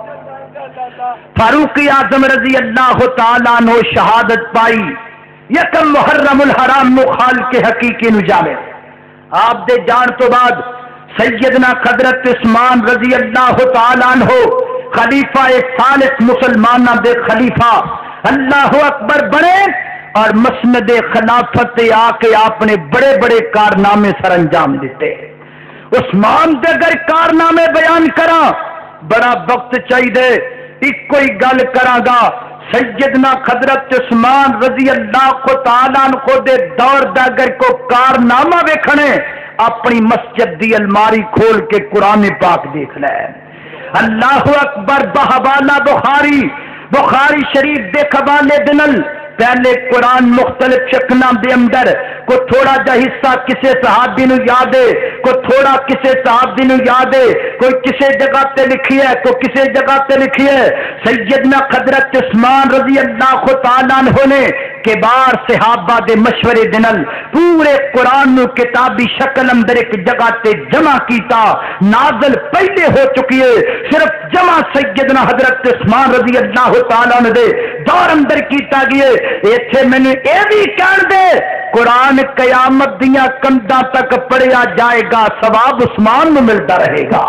[SPEAKER 1] فاروق اعظم رضی اللہ تعالیٰ عنہ شہادت پائی یکم محرم الحرام مخال کے حقیقی نجامے۔ آپ دے جان تو بعد سیدنا حضرت عثمان رضی اللہ تعالیٰ عنہ خلیفہ ثالث مسلمانہ دے خلیفہ اللہ اکبر بنے اور مسند خلافت آ کے آپ نے بڑے بڑے کارنامے سر انجام دیتے۔ عثمان دے اگر کارنامے بیان کرا بڑا وقت چاہیے، ایک کوئی گل کراں گا۔ سیدنا حضرت عثمان رضی اللہ تعالیٰ عنہ دے دور دا اگر کو کارنامہ ویکھنے، اپنی مسجد دی الماری کھول کے قرآن پاک دیکھ لے۔ اللہ اکبر، بحوالہ بخاری شریف دے حوالے دنل پہلے قرآن مختلف شکلوں دے اندر کو تھوڑا جا حصہ کسے صحابی نو یاد ہے، کو تھوڑا کسے صحابی نو یاد ہے، کوئی کسے جگہ تے لکھی ہے، کوئی کسے جگہ تے لکھی ہے۔ سیدنا حضرت عثمان رضی اللہ تعالیٰ عنہ نے کبار صحابہ دے مشورے دنل پورے قرآن نو کتابی شکل اندر ایک جگہ تے جمع کیتا، نازل پہلے ہو چکی ہے، صرف جمع سیدنا حضرت عثمان رضی اللہ تعالیٰ عنہ دے دور اندر کیتا گیا۔ ایتھے میں نے اے بھی کہہ دے قرآن قیامت دیاں کنداں تک پڑھیا جائے گا، ثواب عثمان نو ملتا رہے گا۔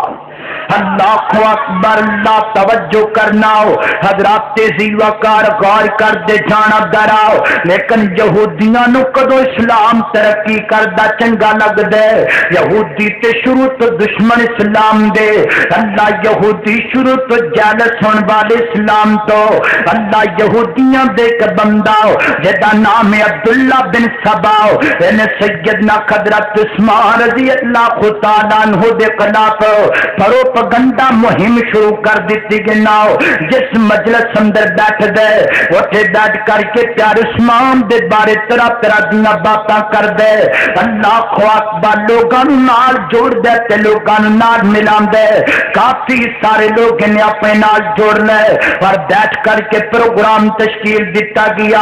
[SPEAKER 1] اللہ اکبر، اللہ توجہ کرنا ہو حضرات تیزی وقار غور کر دے جانا دراؤ۔ لیکن یہودیاں نو کدو اسلام ترقی کردا چنگا لگ دے، یہودی تے شروع تو دشمن اسلام دے، اللہ یہودی شروع تو جالس ہون والے اسلام تو، اللہ یہودیاں دے ایک بندہ جدا نام عبداللہ بن سبا، سیدنا حضرت عثمان رضی اللہ تعالیٰ عنہ دے خلاف پروپگنڈا مہم شروع کر دیتی گناؤ۔ جس مجلس اندر بیٹھ دے اٹھے بیٹھ کر کے پیار عثمان دے بارے طرح طرح دیا باتاں کر دے، اللہ اکبر، لوگاں نال جوڑ دے تے لوگاں نال ملان دے۔ کافی سارے لوگ نے اپنے نال جوڑ لے اور بیٹھ کر کے پروگرام تشکیل دیتا گیا۔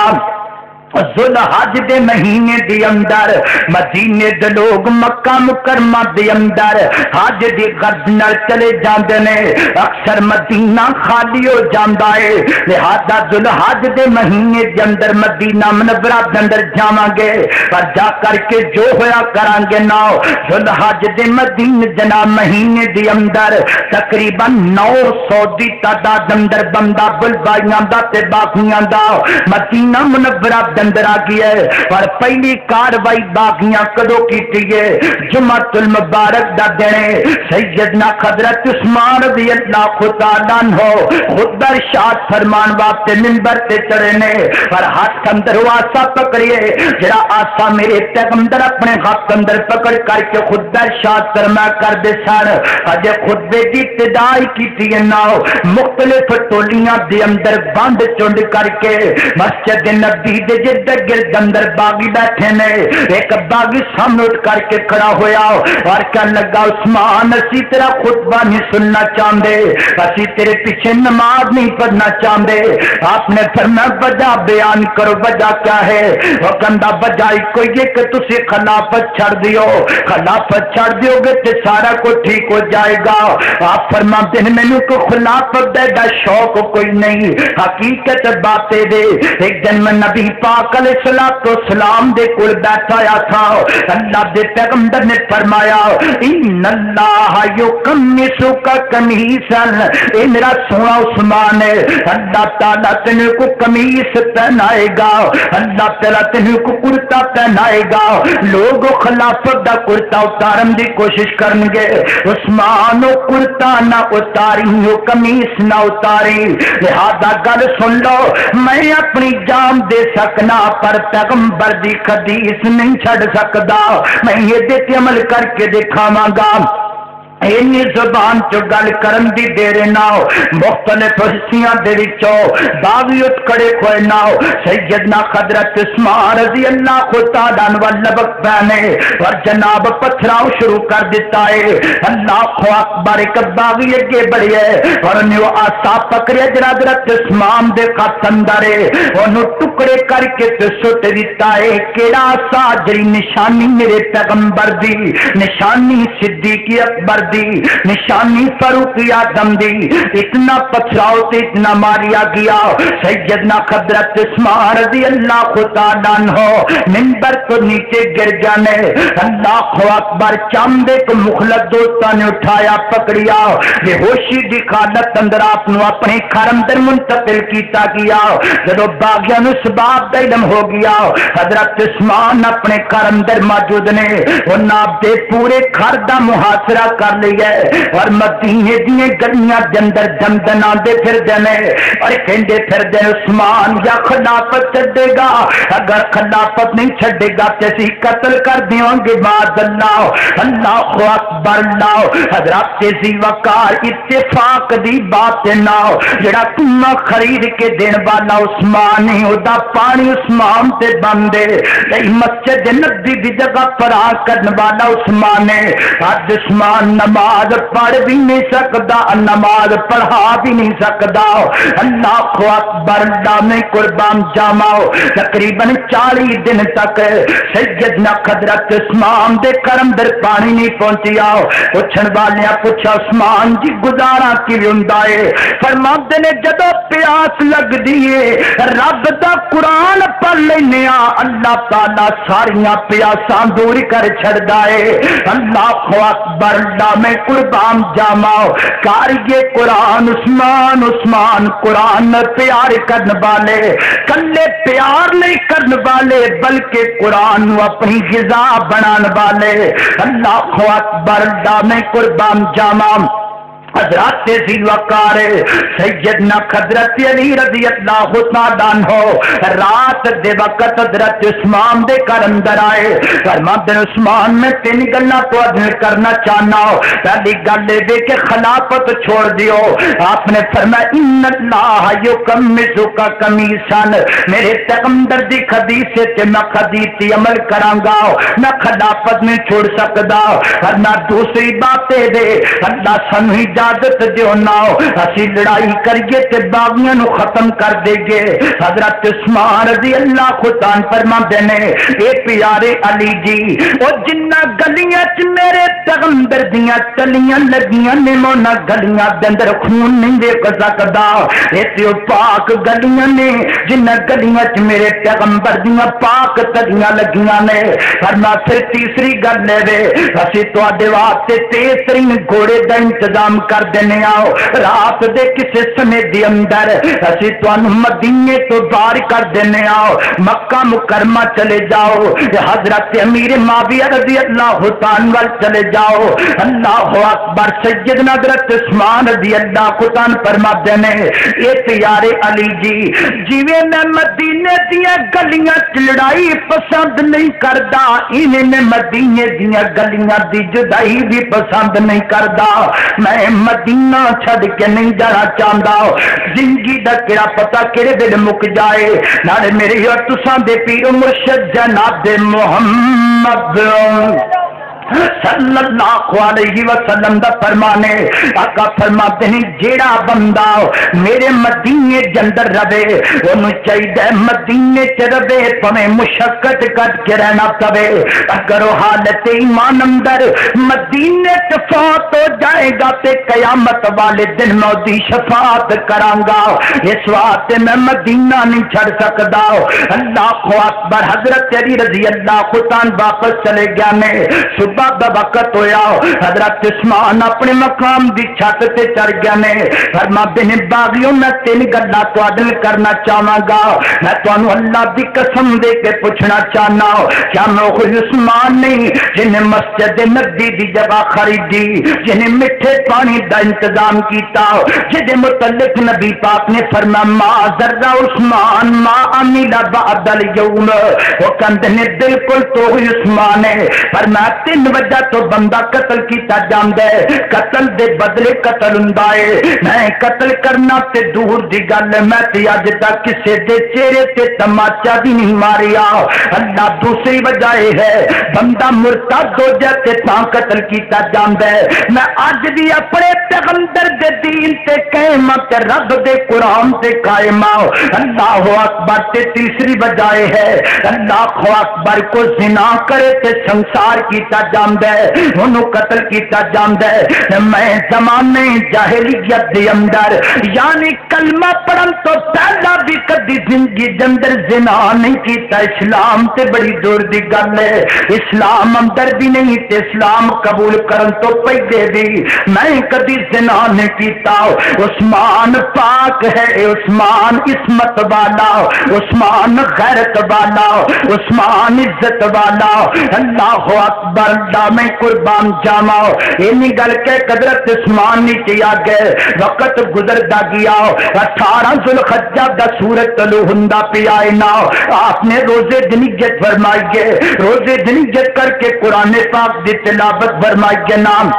[SPEAKER 1] ذوالحج دے مہینے دے اندر مدینے دے لوگ مکہ مکرمہ دے اندر حج دی غرض نال چلے جاندے نے، اکثر مدینہ خالی ہو جاندا ہے، لہذا ذوالحج دے مہینے دے اندر مدینہ منورہ دے اندر جاواں گے اور جا کر کے جو ہویا کران گے نا۔ ذوالحج دے مدینے جناب مہینے دے اندر تقریباً 900 دی تعداد اندر بندہ بلبائیاں دا تے باغیاں دا مدینہ منورہ اندر آ گیا ہے۔ اور پہلی کاروائی باغیاں کدو کیتی ہے؟ جمعۃ المبارک دا دن سیدنا حضرت عثمان رضی اللہ تعالیٰ عنہ خود ارشاد فرمان واسطے منبر تے چڑھے نے اور ہاتھ اندر آسا پکڑیے، جڑا آسا میرے پیغمبر اپنے ہاتھ اندر پکڑ کر کے خود ارشاد فرما کر دے سن۔ اجے خطبے کی ابتدائی کیتی ہے نا، مختلف ٹولیاں دے اندر بند چنڈ کر کے مسجد نبی دے گرد اندر باغی بیٹھے نے، ایک باغی سامنے اٹھ کر کے کھڑا ہویا اور کہنے لگا عثمان اسی تیرا خطبہ نہیں سننا چاہتے، اسی تیرے پیچھے نماز نہیں پڑھنا چاہتے۔ آپ نے فرمایا وجہ بیان کرو، وجہ کیا ہے؟ وہ کہندا وجہ کوئی ہے کہ تسی خلافت چھڑ دیو، خلافت چھڑ دیو گے تے سارا کچھ ٹھیک ہو جائے گا۔ آپ فرماتے ہیں مینوں کو خلافت دا شوق کوئی نہیں، حقیقت باتیں دے۔ ایک دن میں نبی پاک علیہ السلام دے کول بیٹھا تھا، اللہ دے پیغمبر نے فرمایا ان اللہ یکمسک قمیصا، اے میرا سونا عثمان ہے، اللہ تعالیٰ تینوں کو قمیص پہنائے گا، اللہ تعالیٰ تینوں کو کرتا پہنائے گا۔ لوگ خلافت دا کرتا اتارن دی کوشش کرن گے، عثمان او کرتا نہ اتاری، او قمیص نہ اتاری، لہذا گل سن لو میں اپنی جان دے سکنا بنا پر پیغمبر دی حدیث نہیں چھڑ سکدا میں یہ تے عمل کر کے دکھاواں گا اینی زبان چو گل کرن دی دیر نہ ہو مختلف حصیاں دے وچوں باغیت کڑے کوئے نہ ہو سیدنا حضرت عثمان رضی اللہ تعالیٰ عنہ لبک پہنے اور جناب پتھراؤ شروع کر دیتا ہے اللہ اکبر ایک باغی اگے بڑی ہے اور انہوں آسا پکڑے جناب حضرت عثمان دے خط اندر ہے انہوں ٹکڑے کر کے تے سٹ دیتا ہے کیڑا آسا جری نشانی میرے پیغمبر دی نشانی صدیق اکبر دی نشانی فاروق اعظم دی اتنا پتھراؤ تے اتنا ماریا گیا سیدنا حضرت عثمان رضی اللہ تعالیٰ عنہ منبر تو نیچے گر جانے اللہ اکبر چاندے کو مخلص دوستاں نے اٹھایا پکڑیا بے ہوشی دی حالت اندر آپ نو اپنے گھر اندر منتقل کیتا گیا جب باغیاں نو اس بات دا علم ہو گیا حضرت عثمان اپنے گھر اندر موجود نے انہاں دے پورے گھر دا محاصرہ کر لیا اور مدینے دیے گلیاں دے اندر دندنا دے پھر دینے اور کہندے پھر دے عثمان یا خلافت چھڈے گا اگر خلافت نہیں چھڈے گا تے اسی قتل کر دیوں گے بعد اللہ اکبر اللہ حضرت ذی وقار اتفاق دی بات نہ جڑا تما خرید کے دین والا عثمان ہی اودا پانی عثمان تے بندے نہیں مسجد نبی دی جگہ پر آ کرن والا عثمان ہے آج عثمان نماز پڑھ بھی نہیں سکتا نماز پڑھا بھی نہیں سکتا اللہ اکبر اللہ میں قربان جاماؤ تقریباً 40 دن تک سیدنا حضرت عثمان دے کرم در پانی نہیں پہنچیا پوچھن والے پوچھا عثمان جی گزارا کی ہوندا ہے فرماندے نے جدوں پیاس لگ دیے رب دا قرآن پڑھ لینے اللہ تعالی ساریاں پیاساں دور کر چھڑدا ہے اللہ اکبر اللہ میں قربان جاماؤ کاریے قرآن عثمان عثمان قرآن پیار کرن والے کلے پیار نہیں کرن والے بلکہ قرآن اپنی غذا بنان والے اللہ اکبر اللہ میں قربان جاماؤ حضرت ذی وقار سیدنا حضرت علی رضی اللہ تعالیٰ عنہ رات دے وقت حضرت عثمان دے گھر اندر آئے فرماتے ہیں عثمان میں 3 گلاں تو کرنا چاہنا پہلی گل یہ کہ خلافت چھوڑ دیو آپ نے فرمایا ان اللہ یکمسک قمیصاً میرے پیغمبر دی حدیث تے میں حدیث تے عمل کراں گا میں خلافت نہیں چھوڑ سکدا ورنہ دوسری بات دے اللہ سانو اجازت دیو نہ اسی لڑائی کریے تے باغیاں نو ختم کر دے گے حضرت عثمان رضی اللہ تعالی فرماندے نے اے پیارے علی جی او جنہ گلیاں چ میرے پیغمبر دیاں چلیاں لگیاں نے مونا گلیاں دے اندر خون نہیں دیکھ سکدا اے تے پاک گلیاں نے جنہ گلیاں چ میرے پیغمبر دیاں پاک تلیاں لگیاں نے فرما پھر تیسری گل ہے اسی تواڈے واسطے تیز ترین گھوڑے دا انتظام کر دینے آؤ رات دے کسے سمے دی اندر اسی تانوں مدینے تو باہر کر دینے آؤ مکہ مکرمہ چلے جاؤ حضرت امیر معاویہ رضی اللہ تعالی عنہ چلے جاؤ اللہ اکبر سیدنا حضرت عثمان رضی اللہ تعالی فرماتے ہیں اے پیارے علی جی جیویں میں مدینے دیاں گلیاں چ لڑائی پسند نہیں کردا ایویں میں مدینے دیاں گلیاں دی جدائی بھی پسند نہیں کردا میں مدینہ چھڑ کے نہیں جانا چاہتا زندگی دا کیڑا پتا کہڑے دل مک جائے نالے میرے اور تساں دے پیر مرشد جناب محمد صلی اللہ علیہ وسلم دا فرمانے آقا فرماتے ہیں جیڑا بندہ میرے مدینے جندر رہے انہوں چاہیے مدینے چ رہے پویں مشقت کٹ کے رہنا پوے اگر وہ حالت ایمان اندر مدینے چ فوت ہو جائے گا تے قیامت والے دن میں دی شفاعت کراں گا اس واسطے میں مدینہ نہیں چھڑ سکدا اللہ اکبر حضرت علی رضی اللہ تعالی واپس چلے گیا نے بعد وقت ہویا حضرت عثمان اپنے مقام دی چھت تے چڑھ گیا نے فرماندے نے باغیوں میں تین گلاں تواڈے کرنا چاہواں گا میں تانوں اللہ دی قسم دے کے پوچھنا چاہنا کیا میں کوئی عثمان نہیں جنہیں مسجد نبی دی جگہ خریدی جنہیں میٹھے پانی دا انتظام کیتا جدے متعلق نبی پاک نے فرمایا ما ذرہ عثمان ما عمل بعد اليوم وہ کہندے نے بالکل تو عثمان ہے فرمایا تین وجہ تو بندہ قتل کیتا جاندا ہے قتل دے بدلے قتل ہوندا ہے میں قتل کرنا تے دور دی گل میں تے اج تک کسے دے چہرے تے تماچا بھی نہیں ماریا اللہ دوسری وجہ ہے بندہ مرتد ہو جائے تے تاں قتل کیتا جاندا ہے میں اج بھی اپنے پیغمبر دے دین تے قائم تے رب دے قرآن تے قائم اللہ اکبر تے تیسری وجہ ہے اللہ اکبر کو زنا کرے تے سنسار کیتا جاندا ہے انہوں قتل کیتا جاندا ہے میں زمانے جاہلیت دے اندر یعنی کلمہ پڑھن تو پہلا بھی کدی زندگی دے اندر زنا نہیں کیتا اسلام تے بڑی دور دی گل ہے اسلام اندر بھی نہیں تے اسلام قبول کرن تو پہلے بھی میں کدی زنا نہیں کیتا عثمان پاک ہے عثمان عصمت والا عثمان غیرت والا عثمان عزت والا اللہ اکبر اللہ میں قربان جاواں اینی گل کہ قدرت عثمان نیچے آ گئے وقت گزردا گیا 18 ذوالحجہ دا سورج طلوع ہوندا پیا ہے نا آپ نے روزے دی نیت فرمائی ہے روزے دی نیت کر کے قرآن پاک دی تلاوت فرمائی ہے نام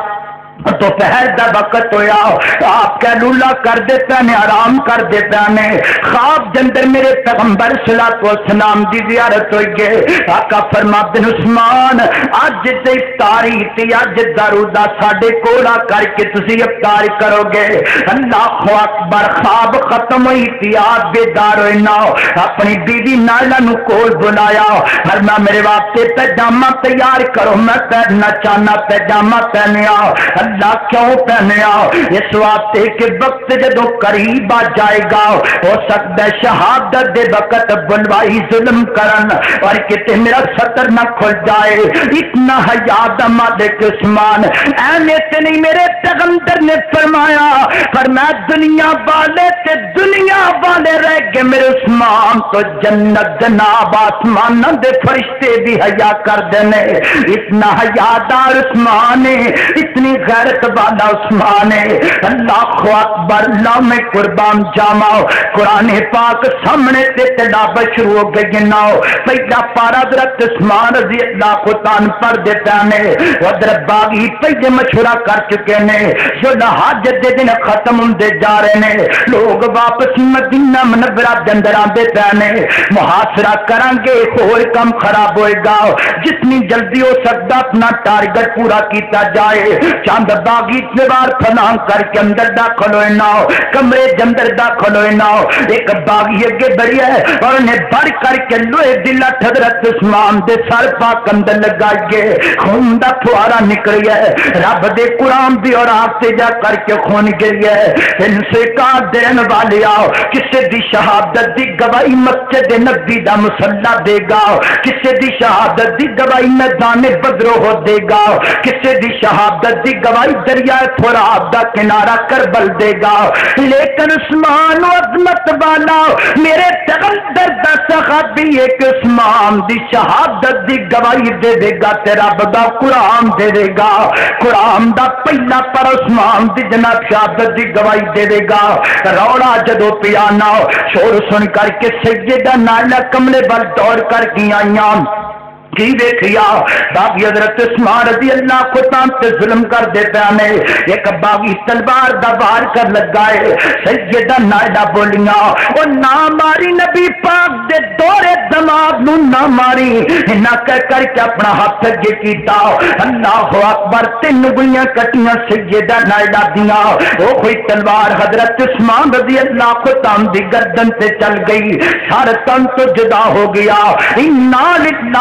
[SPEAKER 1] دوپہر دا وقت ہویا آپ کیلولا کر دیتا نے آرام کر دیتا نے خواب جندر میرے پیغمبر صلاۃ والسلام دی زیارت ہوئی گئے آقا فرماتے ہیں عثمان اج تے افطاری تے اج دا روزہ ساڈے کول آ کر کے تسی افطار کرو گے اللہ اکبر خواب ختم ہوئی تے آپ بیدار ہوئے نا اپنی بیوی نائلہ نو کول بلایا فرمایا میرے واسطے پاجامہ تیار کرو میں پہننا چاہنا پاجامہ پہنیا اللہ کیوں پہنیا اس واسطے کہ وقت جدو قریب آ جائے گا ہو سکتا ہے شہادت دے وقت بلوائی ظلم کرن اور کتے میرا سطر نہ کھل جائے اتنا حیا دا مالک عثمان اہمیت نہیں میرے پیغمبر نے فرمایا فرمایا دنیا والے تے دنیا والے رہ گئے میرے عثمان تو جنت جناب آسمان دے فرشتے بھی حیا کر دینے اتنا حیا دار عثمان ہے اتنی غیرت والا عثمان ہے اللہ اکبر اللہ میں قربان جاواں قرآن پاک سامنے تے تلاوت شروع ہو گئی نا پہلا پارا حضرت عثمان رضی اللہ عنہ پڑھ دیتا نے ادھر باغی پہلے مشورہ کر چکے نے جو حج دے دن ختم ہوندے جا رہے نے لوگ واپس مدینہ منورہ دے اندر آندے پے نے محاصرہ کریں گے اور کم خراب ہوئے گا جتنی جلدی ہو سکتا اپنا ٹارگٹ پورا کیتا جائے چاند باغی دیوار پھلان کر کے اندر داخل ہوئے نہ کمرے کے اندر داخل ہوئے نہ ایک باغی اگے بڑی ہے اور انہیں بڑھ کر کے لوہے دلا حضرت عثمان دے سر پاک اندر لگائیے خون دا پھوارا نکلی ہے رب دے قرآن دی اور آپ سے جا کر کے خون گری ہے ان سے کہا دین والے آؤ کسے دی شہادت دی گواہی مسجد نبی دا مصلی دے گا کسے دی شہادت دی گواہی میدان بدر ہو دے گا کسے دی شہادت دی گواہی دریائے فرات دا کنارہ کربل دے گا لیکن عثمان و عظمت والا میرے پیغمبر دا صحابی ایک عثمان دی شہادت دی گواہی دے دے گا تیرا بدا قرآن دے دے گا قرآن دا پہلا پر عثمان دی جناب شہادت دی گواہی دے دے گا روڑا جدو پیانا شور سن کر کے سیدہ نائلہ کملے بل دوڑ کر کی آئیاں کی دیکھیا باغی حضرت عثمان رضی اللہ کو تام سے ظلم کر دیتا ہے ایک باغی تلوار دا وار کر لگائے سیدہ نائلہ بولیاں او نہ ماری نبی پاک دے دورے دماغ نو نہ ماری نہ کہہ کر کے اپنا ہاتھ اگے کیتا اللہ اکبر تین گولیاں کٹیاں سیدہ نائلہ دیاں او کوئی تلوار حضرت عثمان رضی اللہ کو تام دی گردن سے چل گئی سارا تن تو جدا ہو گیا انا للہ کے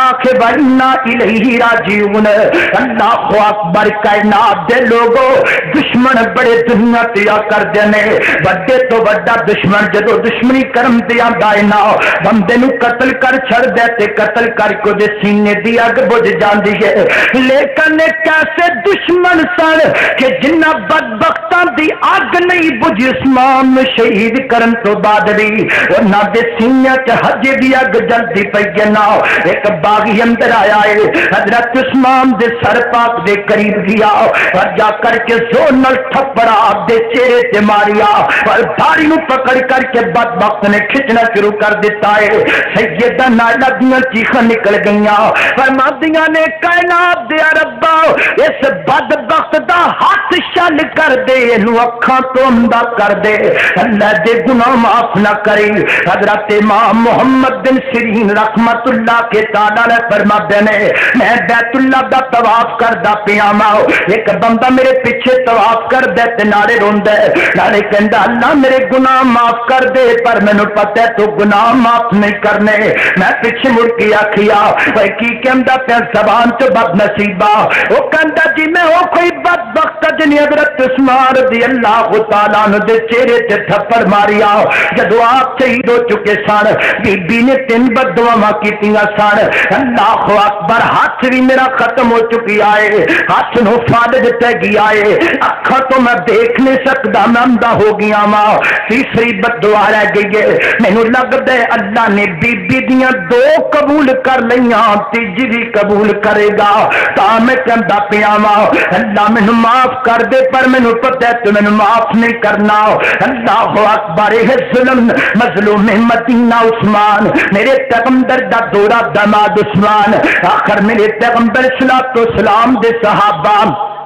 [SPEAKER 1] وَإِنَّا إِلَيْهِ راجعون۔ اللہ اکبر، کائنات دے لوگو دشمن بڑے دنیا تیا کر دینے، بڑے تو بڑا دشمن جدو دشمنی کرم دیا دائنا بندے نو قتل کر چھڑ دے تے قتل کر کو دے سینے دی اگ بجھ جاندی ہے، لیکن کیسے دشمن سن کہ جنہ بدبختاں دی اگ نہیں بجھ عثمان شہید کرن تو بعد بھی انہاں دے سینے چ ہجے دی اگ جلدی پئی ہے نا۔ ایک باغی اندر آیا ہے، حضرت عثمان دے سر پاک دے قریب گیا اور جا کر کے زور نال تھپڑا آپ دے چہرے تے ماریا اور داڑھی نو پکڑ کر کے بدبخت نے کھچنا شروع کر دیتا ہے۔ سیدہ نائلہ دیاں چیخاں نکل گئیاں، فرماندیاں نے کائنات دے ربا اس بدبخت دا ہاتھ شل کر دے، انو اکھاں تو اندھا کر دے، اللہ دے گناہ معاف نہ کرے۔ حضرت امام محمد بن سیرین رحمت اللہ کے تعالی نے فرمایا نے میں بیت اللہ دا طواف کردا پیا ماں، ایک بندہ میرے پیچھے طواف کر دے تے نالے روندا ہے، نالے کہندا اللہ میرے گناہ معاف کر دے، پر مینوں پتہ ہے تو گناہ معاف نہیں کرنے۔ میں پیچھے مڑ کے آکھیا بھائی کی کہندا پیا زبان تو بد نصیبہ، وہ کہندا جی میں وہ کوئی بدبخت جنہیں حضرت عثمان رضی اللہ تعالیٰ عنہ دے چہرے تے تھپڑ ماریا جدو آپ شہید ہو چکے سن، بی بی نے 3 بددعاواں کیتیاں سن، اللہ اکبر ہاتھ بھی میرا ختم ہو چکی آئے، ہاتھ نو فالج تے گیا ہے، اکھاں تو میں دیکھ نہیں سکتا میں اندھا ہو گیا ماں، تیسری بددعا رہ گئی ہے، مینوں لگدا ہے اللہ نے بی بی دیاں 2 قبول کر لیاں، تیجی بھی قبول کرے گا، تا میں کہندا پیا ماں اللہ مینوں معاف کر دے، پر مینوں پتہ ہے تو مینوں معاف نہیں کرنا۔ اللہ اکبر، ہے ظلم مظلوم مدینہ عثمان، میرے پیغمبر دا دورہ داماد عثمان، آخر میرے پیغمبر صلی اللہ علیہ وسلم دے صحابہ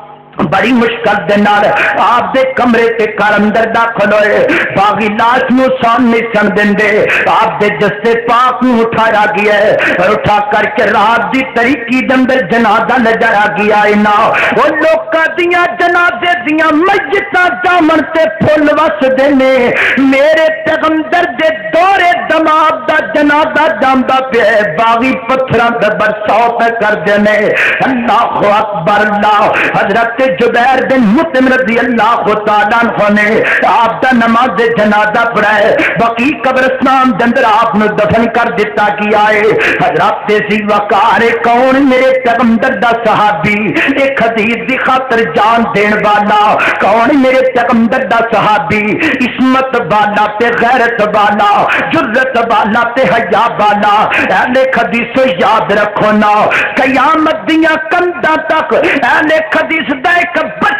[SPEAKER 1] بڑی مشکل دے نال آپ دے کمرے تے کار اندر داخل ہوئے، باغی لاش نو سامنے سن دیندے، آپ دے جسے پاک نو اٹھایا گیا ہے اور اٹھا کر کے رات دی طریقی دے اندر جنازہ لجایا گیا ہے نا، وہ لوکاں دیاں جنازے دیاں میتاں جامن تے پھول وس دینے، میرے پیغمبر دے دورے دماغ دا جنازہ جاندا پیا ہے، باغی پتھراں تے برساؤ پہ کر دینے۔ اللہ اکبر، اللہ حضرت جبیر بن مطعم رضی اللہ تعالیٰ عنہ نے آپ دا نماز جنازہ پڑھائے، بقیع قبرستان دے اندر آپ نے دفن کر دیتا گیا ہے۔ حضرت ذی وقار کون میرے پیغمبر دا صحابی، ایک حدیث دی خاطر جان دین والا، کون میرے پیغمبر دا صحابی، عصمت والا تے غیرت والا، جرت والا تے حیا والا، اہل حدیث یاد رکھو نا، قیامت دیاں کنداں تک اہل حدیث دا ایک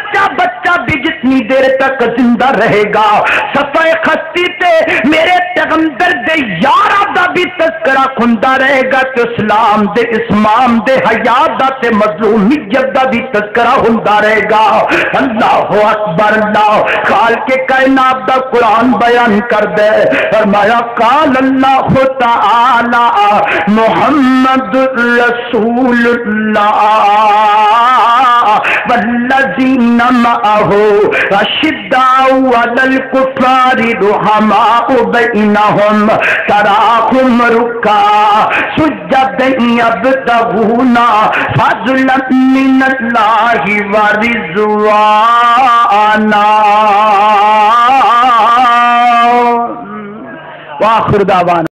[SPEAKER 1] بچہ بھی جتنی دیر تک زندہ رہے گا، صفحہ خستی تے میرے پیغمبر دے یارہ دا بھی تذکرہ کھندا رہے گا، تو اسلام دے اسمام دے حیات دا تے مظلومیت دا بھی تذکرہ ہوندا رہے گا۔ اللہ اکبر، اللہ خالق کائنات دا قرآن بیان کر دے، فرمایا قال اللہ تعالی محمد رسول اللہ والذین معه اشداء علی الکفار رحماء بینہم تراہم رکعا سجدا یبتغون فضلا من اللہ ورضوانا۔ وآخر دعوانا